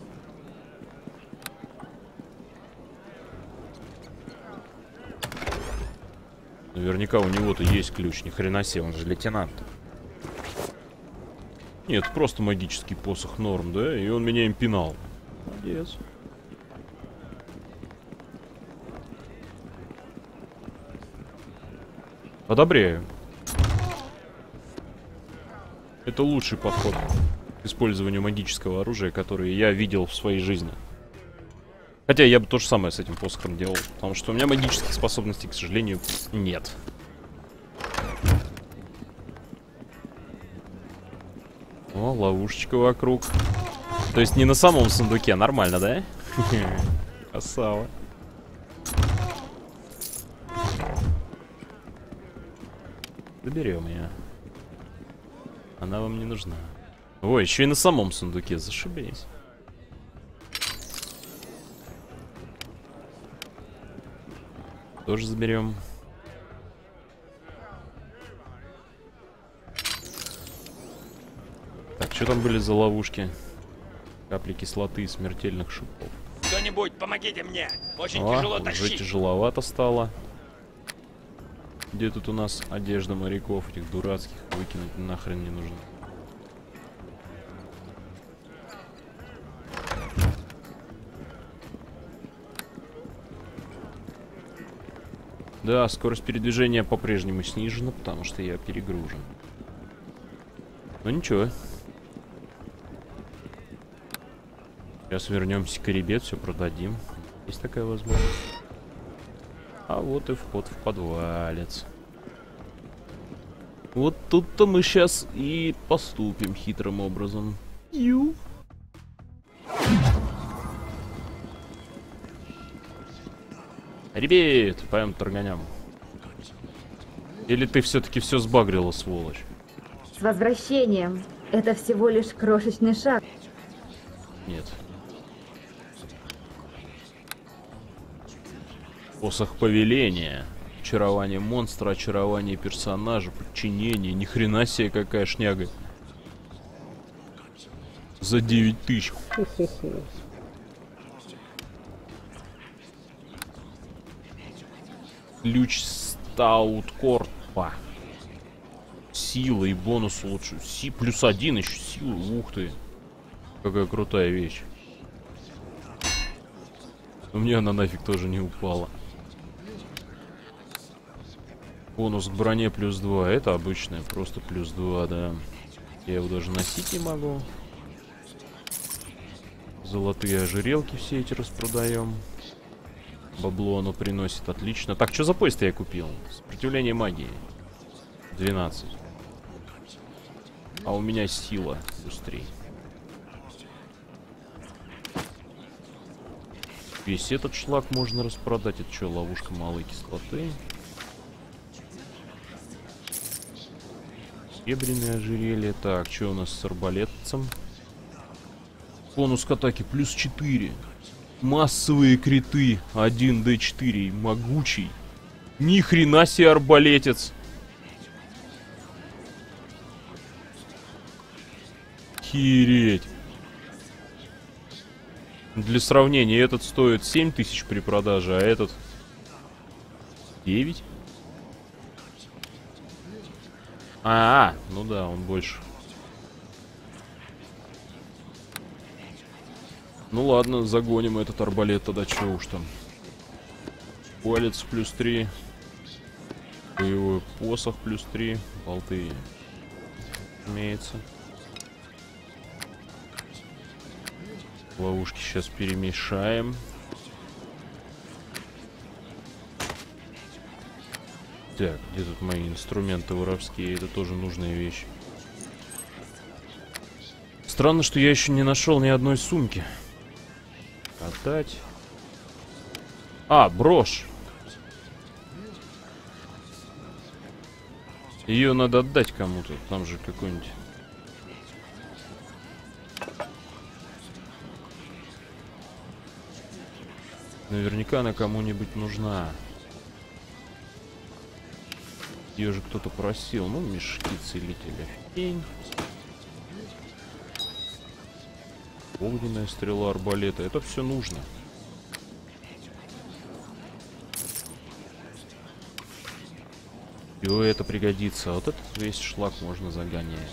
Наверняка у него-то есть ключ. Ни хрена себе, он же лейтенант. Нет, просто магический посох норм, да? И он меня им пинал. Молодец. Одобряю. Это лучший подход к использованию магического оружия, который я видел в своей жизни. Хотя я бы то же самое с этим посохом делал. Потому что у меня магических способностей, к сожалению, нет. О, ловушечка вокруг. То есть не на самом сундуке, нормально, да? Красава. Заберем ее. Она вам не нужна. Ой, еще и на самом сундуке, зашибись. Тоже заберем. Так, что там были за ловушки? Капли кислоты и смертельных шипов. Кто-нибудь, помогите мне! Очень О, тяжело уже тащить! тяжеловато стало. Где тут у нас одежда моряков, этих дурацких, выкинуть нахрен не нужно. Да, скорость передвижения по-прежнему снижена, потому что я перегружен. Но ничего. Сейчас вернемся к ребят, все продадим. Есть такая возможность. А вот и вход в подвалец. Вот тут-то мы сейчас и поступим хитрым образом. Ю. Ребят, пойдем торганям. Или ты все-таки все сбагрила, сволочь? С возвращением. Это всего лишь крошечный шаг. Нет. Посох повеления. Очарование монстра, очарование персонажа, подчинение. Ни хрена себе какая шняга. За 9000. Хо-хо-хо. Ключ Стауткорпа. Сила и бонус лучше. +1 еще силы. Ух ты. Какая крутая вещь. У меня она нафиг тоже не упала. Бонус к броне +2. Это обычная, просто +2, да. Я его даже носить не могу. Золотые ожерелки все эти распродаем. Бабло оно приносит, отлично. Так, что за поезд я купил? Сопротивление магии. 12. А у меня сила +3. Весь этот шлак можно распродать. Это что, ловушка малой кислоты? Серебряное ожерелье. Так, что у нас с арбалетцем? Бонус к атаке +4. Массовые криты. 1d4. Могучий. Ни хрена себе арбалетец. Хереть. Для сравнения, этот стоит 7000 при продаже, а этот 9. Ну да, он больше. Ну ладно, загоним этот арбалет тогда, что уж там. Палец +3. Боевой посох +3. Болты. Имеется. Ловушки сейчас перемешаем. Так, где тут мои инструменты воровские? Это тоже нужная вещь. Странно, что я еще не нашел ни одной сумки. Отдать. Брошь. Ее надо отдать кому-то. Там же какой-нибудь... Наверняка она кому-нибудь нужна. Ее же кто-то просил. Ну, мешки целителя. Фень. Огненная стрела арбалета. Это все нужно. И это пригодится. Вот этот весь шлак можно загонять.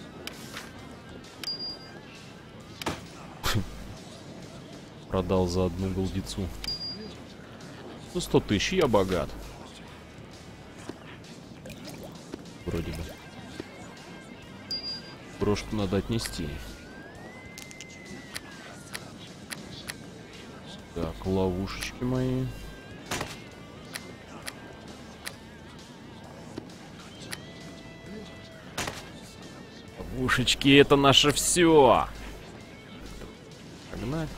Продал за одну голдицу. Ну, 100 тысяч, я богат. Вроде бы. Брошку надо отнести. Так, ловушечки мои. Ловушечки, это наше все. Погнали.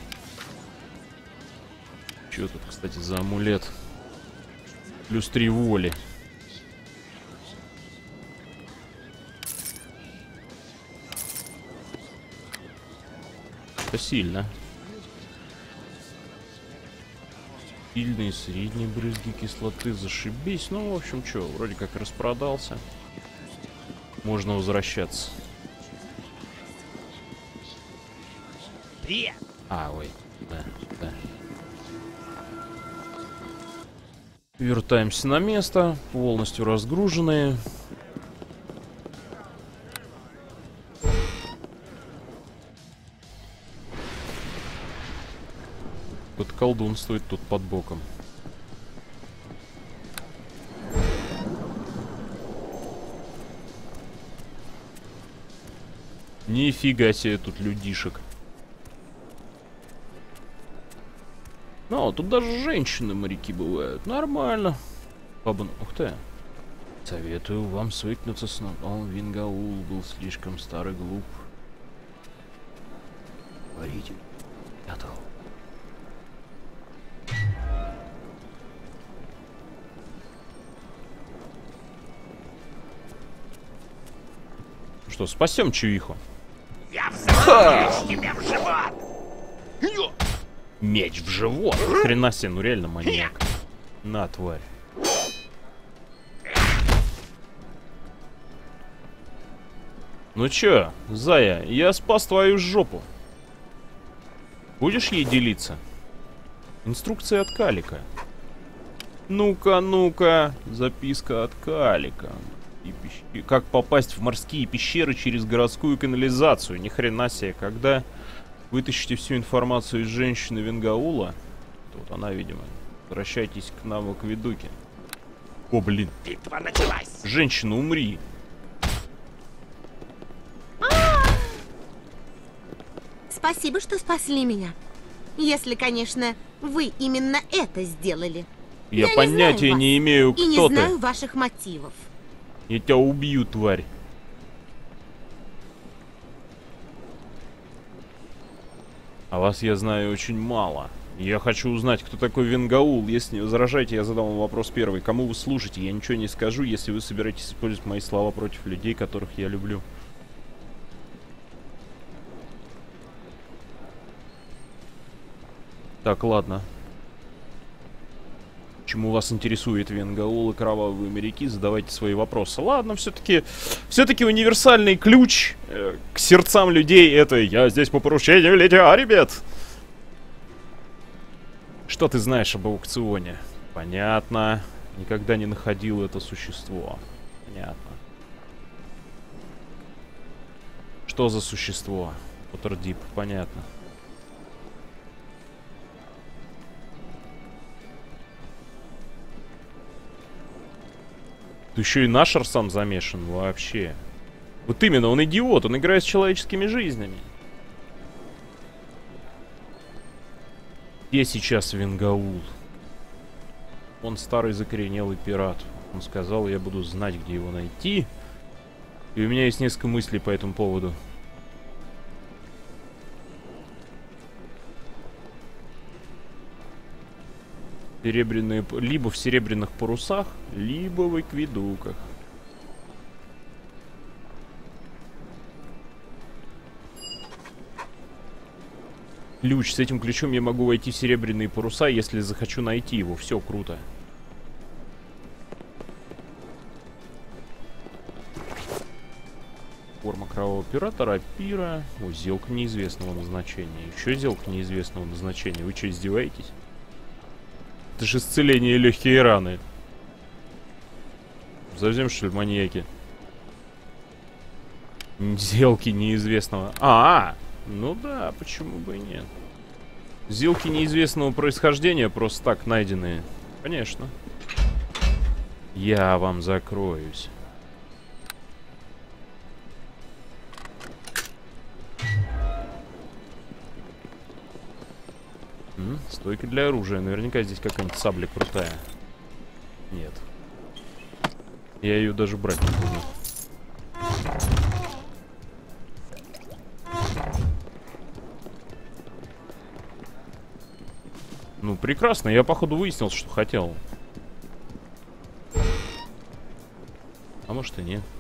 Что тут, кстати, за амулет? Плюс 3 воли. Это сильно. Сильные, средние брызги кислоты, зашибись. Ну, в общем, что, вроде как распродался. Можно возвращаться. А, ой, да. Вертаемся на место, полностью разгруженные. Вот колдун стоит тут под боком. Нифига себе тут людишек. Ну, тут даже женщины-моряки бывают. Нормально. Ух ты. Советую вам свыкнуться с новым. Вингаул был слишком старый, глуп. Говорите. Готов. Что, спасем чувиху? Я взорву тебя в живот! Меч в живот? Хрена себе, ну реально маньяк. На, тварь. Ну чё, зая, я спас твою жопу. Будешь ей делиться? Инструкция от Калика. Ну-ка, ну-ка. Записка от Калика. Как попасть в морские пещеры через городскую канализацию? Ни хрена себе, когда вытащите всю информацию из женщины Вингаула, вот она, видимо, возвращайтесь к нам в акведуке. О, блин. Битва началась. Женщина, умри. Спасибо, что спасли меня. Если, конечно, вы именно это сделали. Я понятия не имею, кто ты. И не знаю ваших мотивов. Я тебя убью, тварь. А вас я знаю очень мало. Я хочу узнать, кто такой Вингаул. Если не возражаете, я задам вам вопрос первый. Кому вы служите? Я ничего не скажу, если вы собираетесь использовать мои слова против людей, которых я люблю. Так, ладно. Чему вас интересует Вингаул и кровавые моряки? Задавайте свои вопросы. Ладно, все-таки универсальный ключ к сердцам людей — это «я здесь по поручению летя, ребят». Что ты знаешь об аукционе? Понятно. Никогда не находил это существо. Понятно. Что за существо? Waterdeep, понятно. Еще и наш Арсам замешан вообще. Вот именно, он идиот, он играет с человеческими жизнями. Где сейчас Вингаул? Он старый закоренелый пират. Он сказал, я буду знать, где его найти. И у меня есть несколько мыслей по этому поводу. Серебряные, либо в серебряных парусах, либо в акведуках. Ключ. С этим ключом я могу войти в серебряные паруса, если захочу найти его. Все, круто. Форма кровавого пирата, рапира. О, зелка неизвестного назначения. Еще зелка неизвестного назначения. Вы что, издеваетесь? Это же исцеление легкие раны. Совсем, что ли, маньяки? Зелки неизвестного. Ну да, почему бы и нет. Зелки неизвестного происхождения просто так найденные. Конечно. Я вам закроюсь. Стойка для оружия. Наверняка здесь какая-нибудь сабля крутая. Нет. Я ее даже брать не буду. Ну, прекрасно. Я, походу, выяснил, что хотел. А может и нет.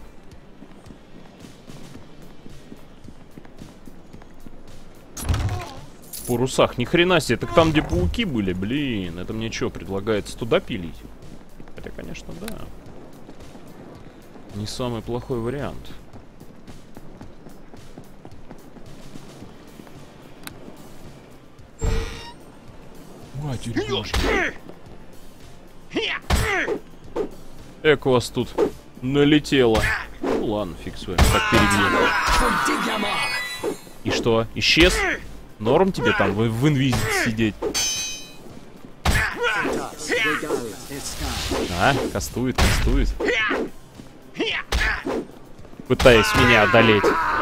В парусах. Ни хрена себе. Так там, где пауки были, блин. Это мне что, предлагается туда пилить? Хотя, конечно, да. Не самый плохой вариант. Матерь Божья. Эк, у вас тут налетело. Ну ладно, фиг с вами. Так перебьем. И что, исчез? Норм тебе там в инвизе сидеть? А, кастует. Пытаясь меня одолеть.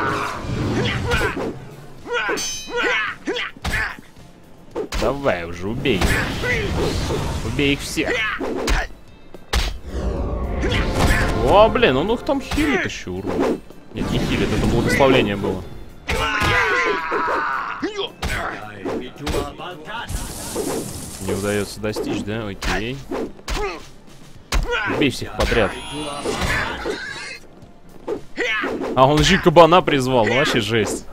Давай уже, убей их. Убей их всех. О, блин, он их там хилит еще, урод. Нет, не хилит, это благословление было. Не удается достичь, да? Окей. Убей всех подряд. А он же кабана призвал, ну вообще жесть.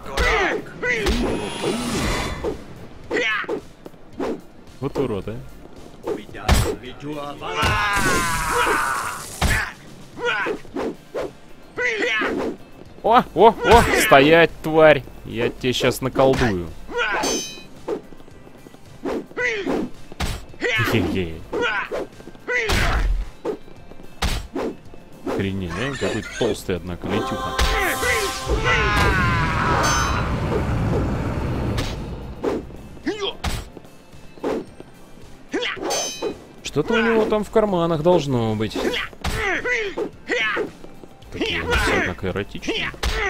Вот урод, а. О, стоять, тварь. Я тебе сейчас наколдую. Хе-хе. Охренеть, а? Какой толстый, однако, летюха. Что-то у него там в карманах должно быть. Такие они все, однако, эротичные.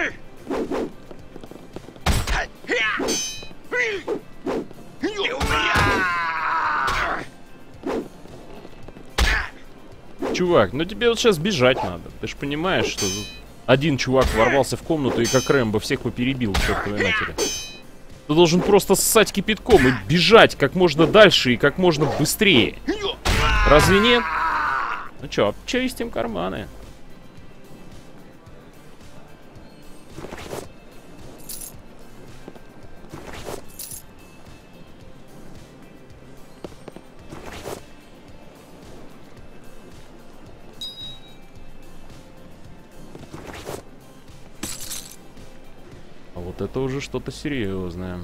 Чувак, ну тебе вот сейчас бежать надо. Ты же понимаешь, что один чувак ворвался в комнату и как Рэмбо всех поперебил, к чертовой матери. Ты должен просто ссать кипятком и бежать как можно дальше и как можно быстрее. Разве нет? Ну чё, чистим карманы. А вот это уже что-то серьезное.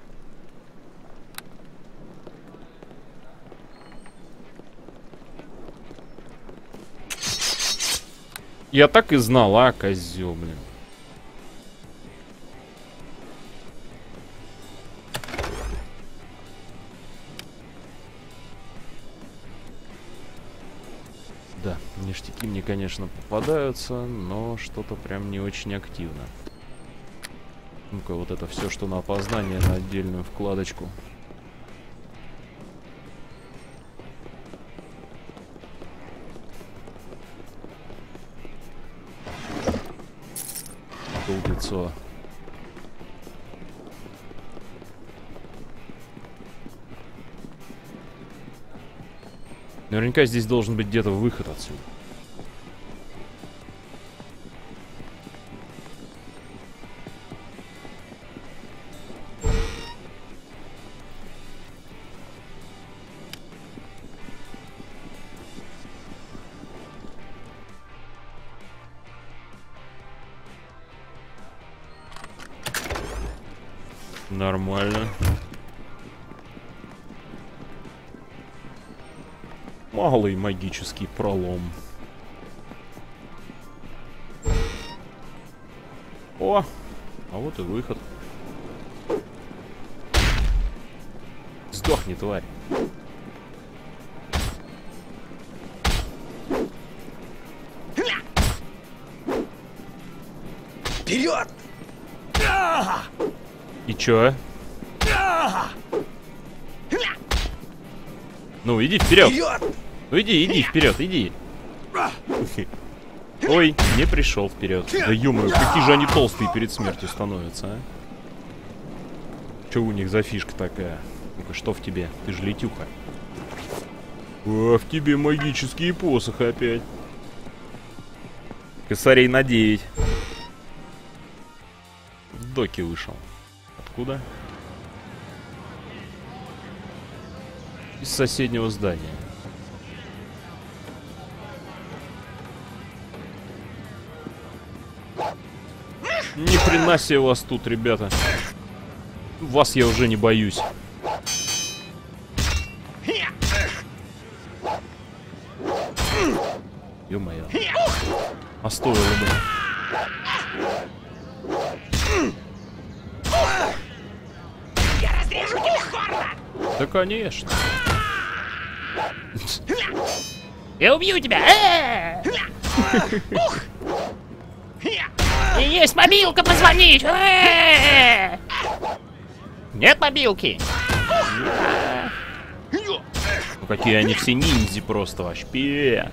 Я так и знал, а, козёл, блин. Да, ништяки мне, конечно, попадаются, но что-то прям не очень активно. Ну-ка, вот это все, что на опознание, на отдельную вкладочку. Лицо. Наверняка здесь должен быть где-то выход отсюда. Нормально. Малый магический пролом. О! А вот и выход. Сдохни, тварь. Вперед! И чё? Ну, иди вперед. Вперед! Ну иди вперед, иди. Ой, не пришел вперед. Да ё-моё, какие же они толстые перед смертью становятся, а? Чё у них за фишка такая? Ну-ка, что в тебе? Ты же летюха. А, в тебе магические посохи опять. Косарей на 9. Доки вышел. Откуда? Из соседнего здания. Ни хрена себе вас тут, ребята. Вас я уже не боюсь. Ё-моё. А стоило бы. Я разрежу тебе горло! Да, конечно. Я убью тебя! И есть мобилка позвонить! Нет мобилки! Ну какие они все ниндзя просто вообще.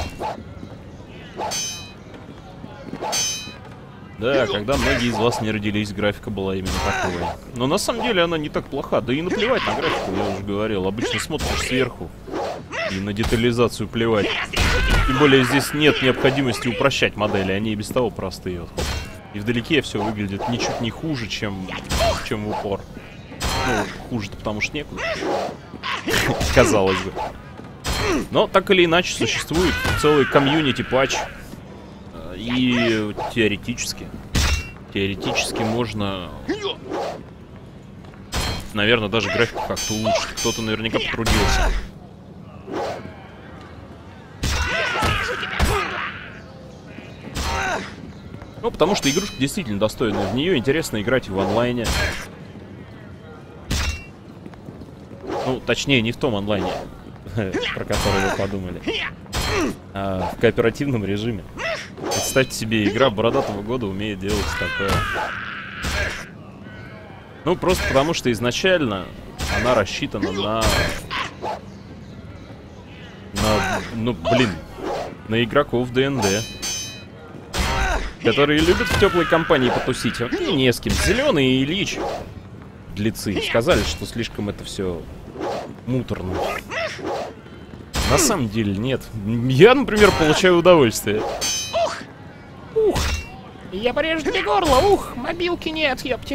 Да, когда многие из вас не родились, графика была именно такой. Но на самом деле она не так плоха. Да и наплевать на графику, я уже говорил. Обычно смотришь сверху. И на детализацию плевать. Тем более здесь нет необходимости упрощать модели. Они и без того простые. Вот. И вдалеке все выглядит ничуть не хуже, чем в упор. Ну, хуже-то потому что некуда. Казалось бы. Но так или иначе существует целый комьюнити патч. И теоретически можно, наверное, даже графику как-то улучшить. Кто-то наверняка потрудился. Ну, потому что игрушка действительно достойная. В нее интересно играть в онлайне. Ну, точнее, не в том онлайне, про который вы подумали, а в кооперативном режиме. Представьте себе, игра бородатого года умеет делать такое. Ну, просто потому что изначально она рассчитана на игроков ДНД, которые любят в теплой компании потусить. А мне не с кем. Зеленый и Ильич, длецы, сказали, что слишком это все муторно. На самом деле нет. Я, например, получаю удовольствие. Ух! Я порежу тебе горло! Ух! Мобилки нет, ёпти!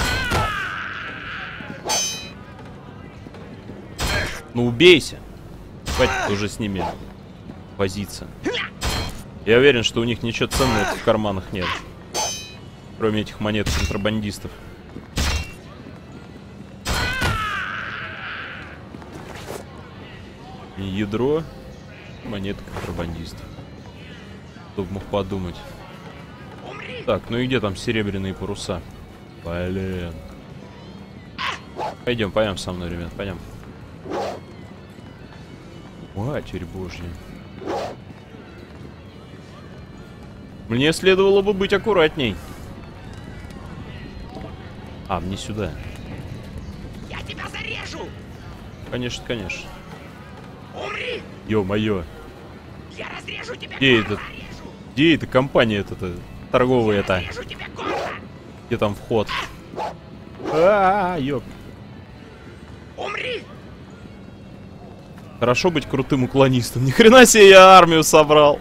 Ну убейся! Хватит уже с ними возиться. Я уверен, что у них ничего ценного в карманах нет. Кроме этих монет контрабандистов. Ядро, монета контрабандистов. Кто бы мог подумать. Так, ну и где там серебряные паруса? Блин. Пойдем со мной, ребят, пойдем. Матерь Божья. Мне следовало бы быть аккуратней. А, мне сюда. Я тебя зарежу! Конечно, конечно. Умри! Ё-моё. Я разрежу тебя Где горло! это? Где эта компания эта торговая это? Разрежу тебе горло! Где там вход? А-а-а, ёп. Умри! Хорошо быть крутым уклонистом. Ни хрена себе я армию собрал.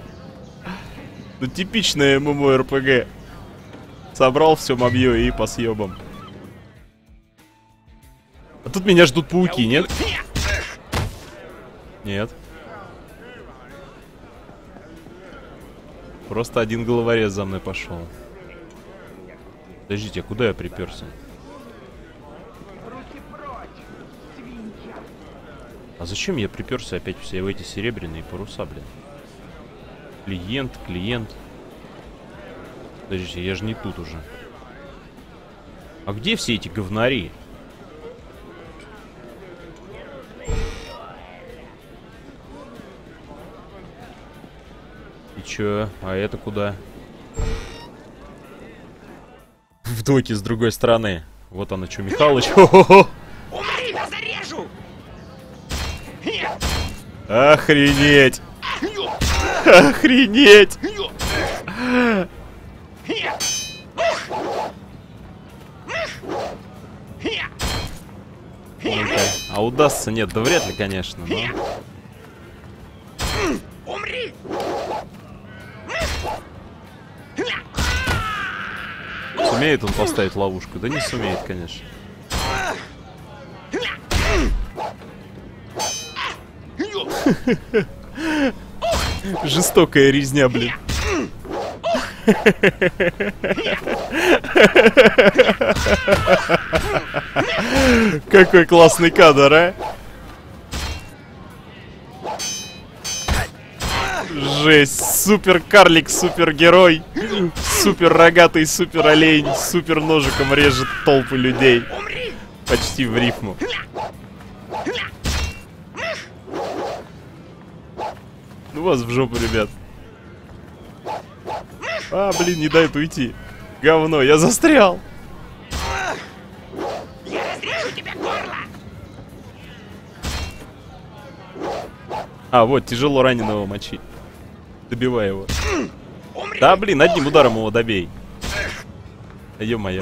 Ну типичное ММО-РПГ. Собрал все мобьё и по съебам. А тут меня ждут пауки, нет? Нет. Просто один головорез за мной пошел. Подождите, а куда я приперся? А зачем я приперся опять все в эти серебряные паруса, блин? Клиент. Подождите, я же не тут уже. А где все эти говнари? И чё? А это куда? В доке с другой стороны. Вот оно, чё, Михалыч. Умри, я зарежу! Охренеть! Охренеть! Ну-ка, а удастся? Нет, да вряд ли, конечно, но... Умри! Сумеет он поставить ловушку? Да не сумеет, конечно. Жестокая резня, блин. Какой классный кадр, а? Жесть. Супер карлик, супер герой. Супер рогатый, супер олень. Супер ножиком режет толпы людей. Почти в рифму. Ну вас в жопу, ребят. А, блин, не дает уйти. Говно, я застрял. Я разрежу тебе горло! А, вот, тяжело раненого мочить. Добивай его. Да, блин, одним ударом его добей. Ё-моё.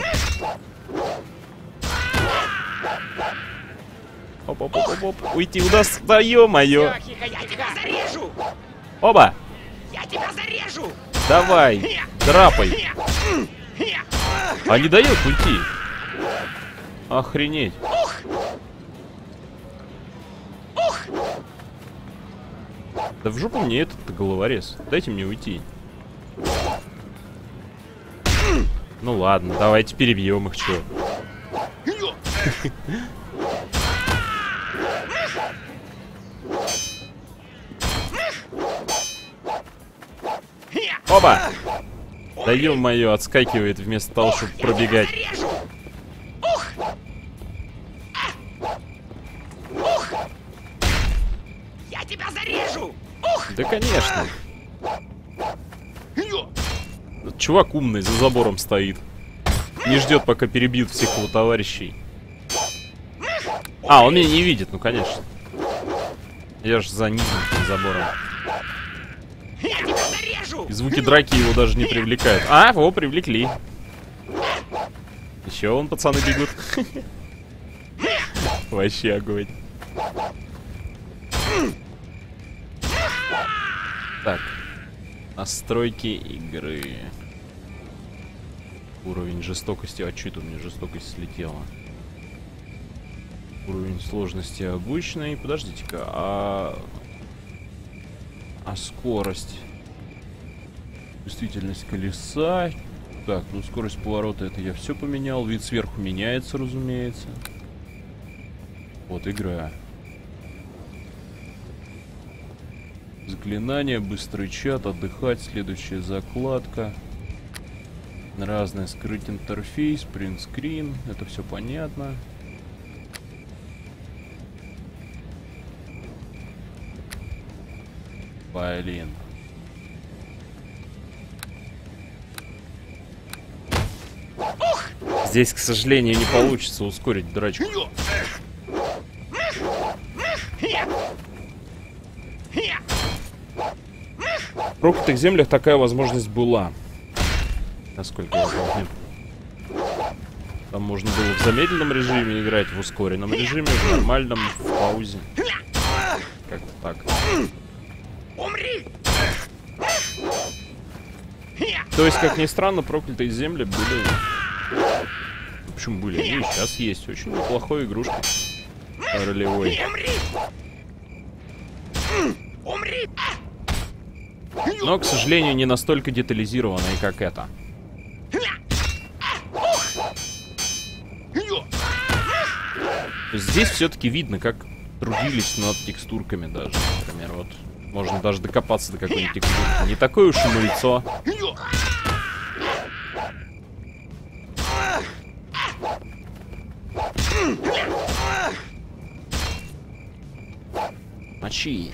Оп-оп-оп-оп. Уйти удастся. Да ё-моё. Я тебя зарежу! Оба. Я тебя зарежу! Давай. Драпай. А не дает уйти. Охренеть. Да в жопу мне этот головорез. Дайте мне уйти. Ну ладно, давайте перебьем их, чё. Оба! Да ё-моё, отскакивает вместо того, чтобы пробегать. Я тебя зарежу! Да конечно. Чувак умный, за забором стоит. Не ждет, пока перебьют всех его товарищей. А, он меня не видит, ну конечно. Я ж за низеньким забором. Я тебя зарежу! И звуки драки его даже не привлекают. А, его привлекли. Еще вон пацаны бегут. Вообще огонь. Так. Настройки игры. Уровень жестокости. А что это у меня жестокость слетела? Уровень сложности обычный. Подождите-ка. А скорость? Чувствительность колеса. Так, ну скорость поворота это я все поменял. Вид сверху меняется, разумеется. Вот игра. Заклинание, быстрый чат, отдыхать, следующая закладка. Разное, скрыть интерфейс, принтскрин. Это все понятно. Блин. Здесь, к сожалению, не получится ускорить драчку. В проклятых землях такая возможность была. Насколько я помню. Там можно было в замедленном режиме играть, в ускоренном режиме, в нормальном, в паузе. Как-то так. Умри! То есть, как ни странно, проклятые земли были... Почему были? Они и сейчас есть. Очень неплохой игрушка. Ролевой. Умри! Но, к сожалению, не настолько детализированной, как это. Здесь все-таки видно, как трудились над текстурками даже, например, вот. Можно даже докопаться до какой-нибудь текстурки. Не такое уж и мыльцо. Мочи.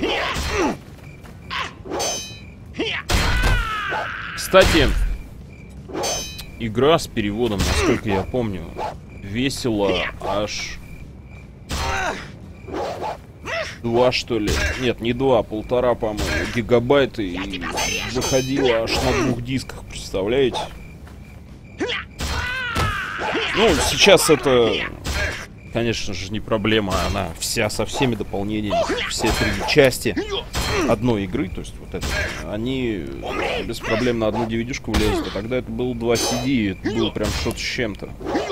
Кстати, игра с переводом, насколько я помню, весила аж 2, что ли? Нет, не 2, 1,5, по-моему, гигабайта. И выходила аж на 2 дисках, представляете? Ну, сейчас это, конечно же, не проблема. Она вся со всеми дополнениями, все 3 части одной игры, то есть вот это, они без проблем на одну DVD-шку влезут. А тогда это было 2 CD, это было прям что-то с чем-то.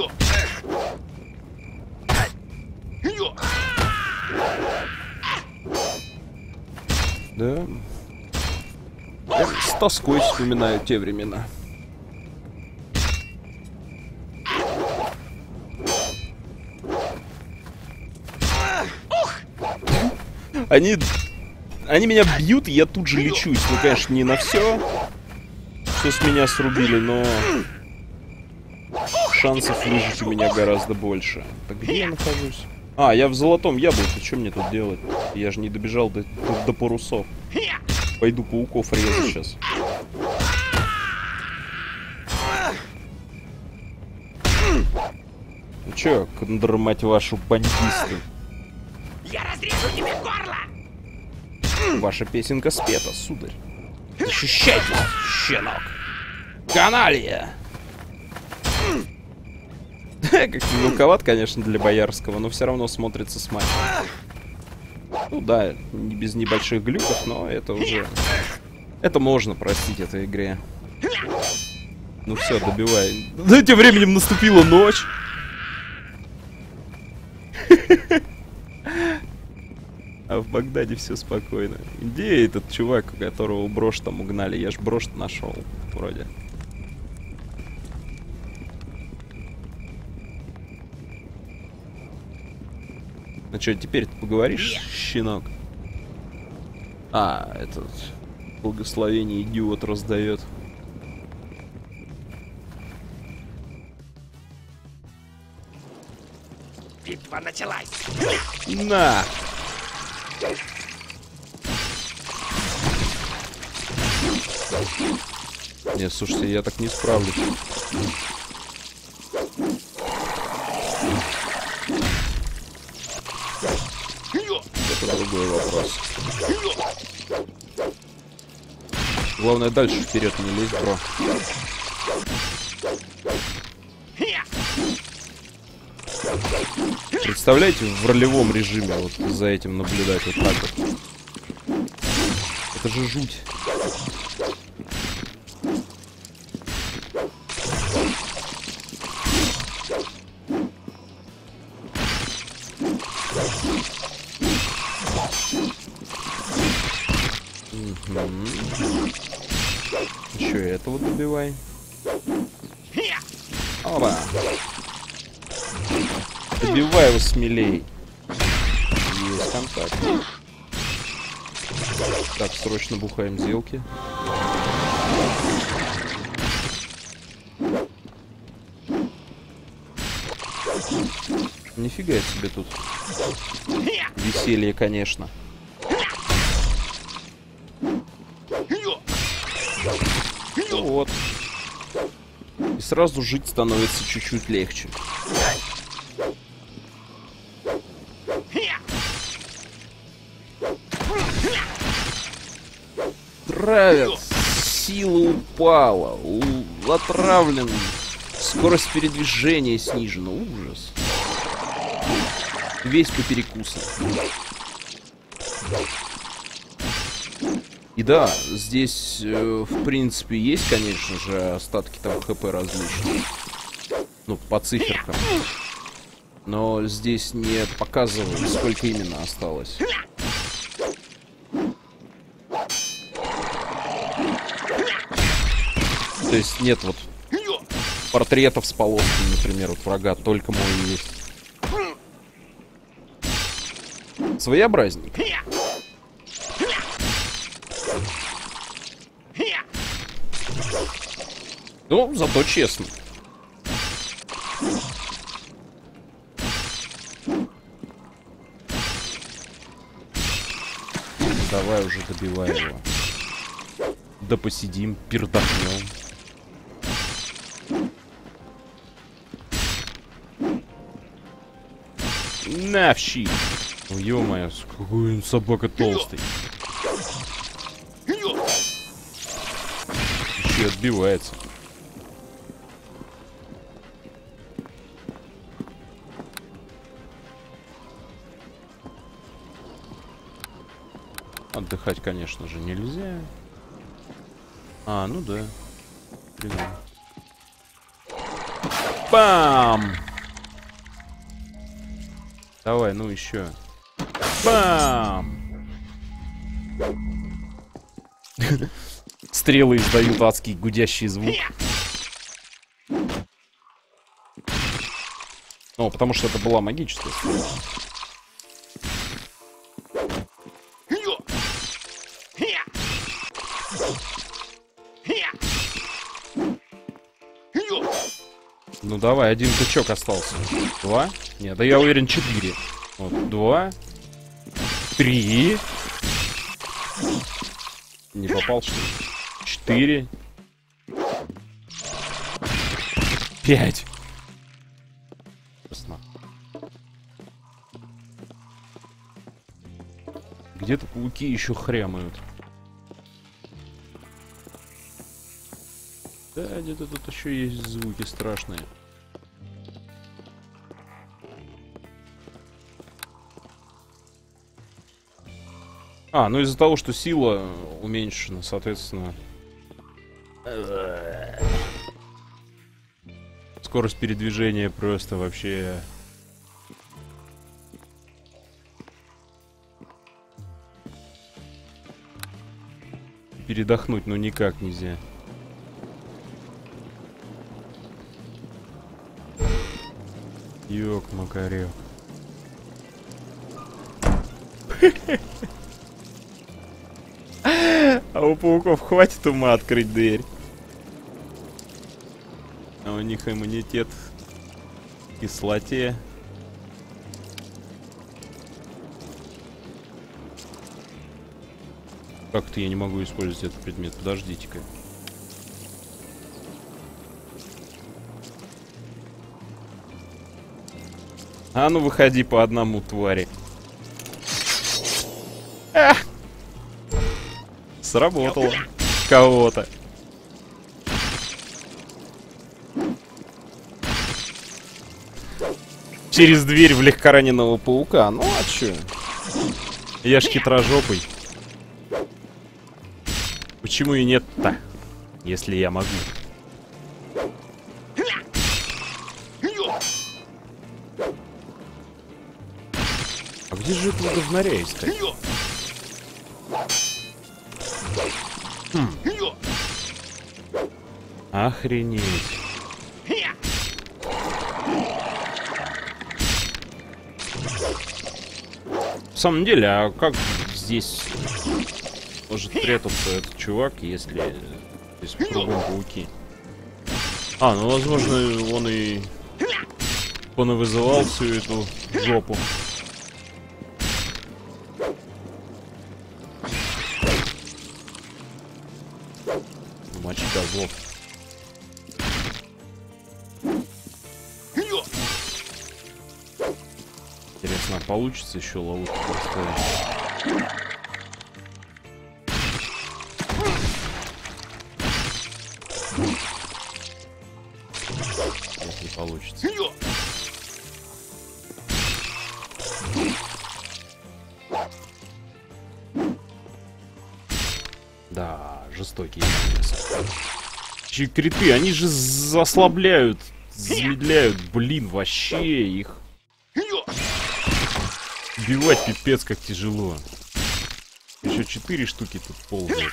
Да. Я с тоской вспоминаю те времена. Они меня бьют, и я тут же лечусь. Ну, конечно, не на все, что с меня срубили, но шансов выжить у меня гораздо больше. Так где я нахожусь? А, я в золотом яблоке, что мне тут делать? Я же не добежал до парусов. Пойду пауков резать сейчас. Ну чё, кондор, мать вашу, бандисты? Я разрежу тебе горло! Ваша песенка спета, сударь. Защищайтесь, щенок! Каналья! Как-то мелковат, конечно, для боярского, но все равно смотрится смачно. Ну да, не без небольших глюков, но это уже... Это можно простить этой игре. Ну все, добивай. Да, тем временем наступила ночь. А в Багдаде все спокойно. Где этот чувак, которого брошь там угнали? Я ж брошь нашел, вроде. Ну что, теперь ты поговоришь, щенок? А, этот благословение идиот раздает. Битва началась! На! Не, слушайте, я так не справлюсь. Это другой вопрос. Главное, дальше вперед не лезть, бро. Представляете, в ролевом режиме вот за этим наблюдать вот так вот. Это же жуть. Еще и этого добивай. Оба. Добивай его смелей. Есть контакт. Так, срочно бухаем зелки. Нифига себе тут. Веселье, конечно. Ну вот. И сразу жить становится чуть-чуть легче. Травят. Сила упала. Отравлен. Скорость передвижения снижена. Ужас. Весь по перекусам. И да, здесь, в принципе, есть, конечно же, остатки там ХП различные. Ну, по циферкам. Но здесь не показывают, сколько именно осталось. То есть нет вот портретов с полосками, например, вот врага, только мой есть. Своеобразник. Ну, зато честно. Давай уже добивай его. Да посидим, пердохнем. Навщи! Ё-моё, какой он собака толстый. Еще отбивается. Отдыхать, конечно же, нельзя. А, ну да. Придумал. Бам! Давай, ну еще. Бам! Стрелы издают адский гудящий звук. Ну, потому что это была магическая стрела. Ну давай, один тычок остался. 2. Нет, да я уверен, 4. Вот, 2. 3. Не попал, что ли? 4. 5. Где-то пауки еще хрямают. Да, где-то тут еще есть звуки страшные. А, ну из-за того, что сила уменьшена, соответственно... Скорость передвижения просто вообще... Передохнуть, ну никак нельзя. Ёк-макарёк. А у пауков хватит ума открыть дверь. А у них иммунитет к кислоте. Как-то я не могу использовать этот предмет. Подождите-ка. А ну выходи по одному, твари. Ах! Сработало. Кого-то. Через дверь в легкораненого паука. Ну а чё? Я ж хитрожопый. Почему и нет-то? Если я могу. А где же этого говнаря искать? Охренеть. В самом деле, а как здесь может прятаться этот чувак, если здесь кругом пауки? А, ну возможно он и понавызывал всю эту жопу. Мочи козлов. Интересно, а получится еще ловушку поставить? Нет, не получится. Да, жестокие. Че криты, они же ослабляют, замедляют, блин, вообще их. Убивать пипец как тяжело. Еще 4 штуки тут ползают.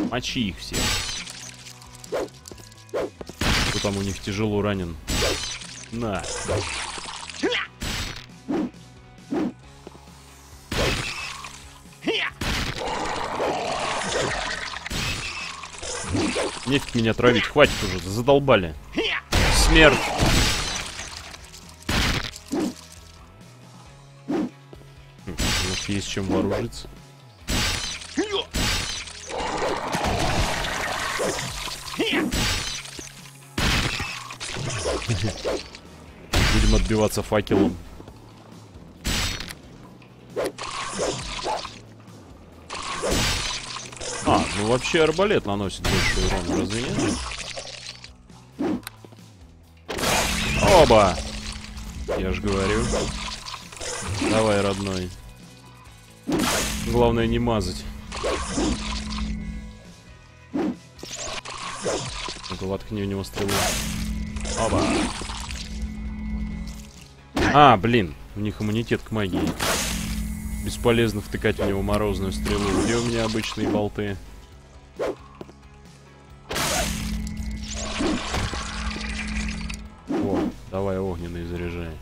Мочи их всех. Кто там у них тяжело ранен? На. Нефиг меня травить, хватит уже, задолбали. Смерть. Может, есть чем вооружиться? Будем отбиваться факелом. А, ну вообще арбалет наносит больше урона, разве нет? Оба! Я ж говорю. Давай, родной. Главное не мазать. Ну-ка, воткни в него стрелу. Оба! А, блин, у них иммунитет к магии. Бесполезно втыкать в него морозную стрелу. Где у меня обычные болты? О, давай огненный заряжай.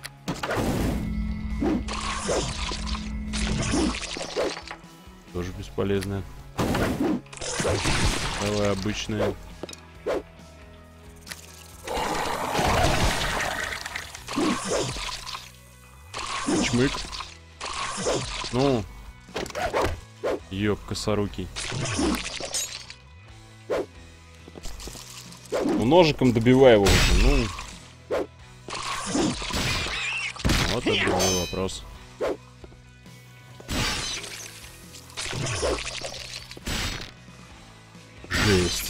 Тоже бесполезно. Давай обычные. Чмык. Ну, ёб, косорукий. Ну, ножиком добивай его уже, ну. Вот это другой вопрос. Жесть.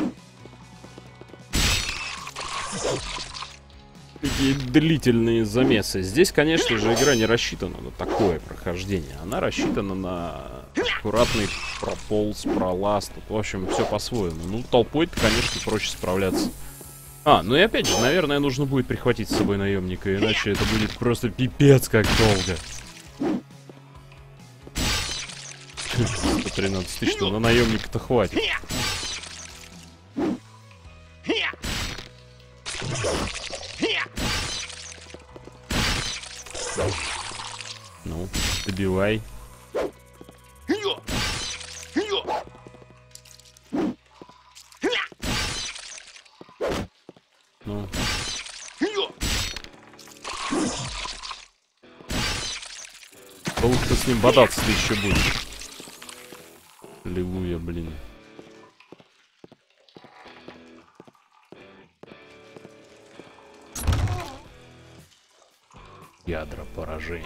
Какие длительные замесы. Здесь, конечно же, игра не рассчитана на такое прохождение. Она рассчитана на аккуратный прополз, пролаз. Тут, в общем, все по-своему. Ну, толпой-то, конечно, проще справляться. А, ну и опять же, наверное, нужно будет прихватить с собой наемника, иначе это будет просто пипец как долго. 113 тысяч, что на наемника-то хватит. Ну, добивай. Ну. Долго ты с ним бодаться ты еще будешь. Аллилуйя, блин. Ядра поражения.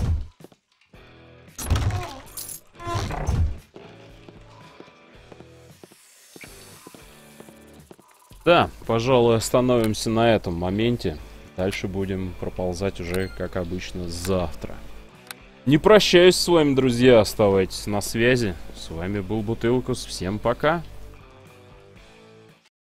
Да, пожалуй, остановимся на этом моменте. Дальше будем проползать уже, как обычно, завтра. Не прощаюсь с вами, друзья. Оставайтесь на связи. С вами был Бутылкус. Всем пока.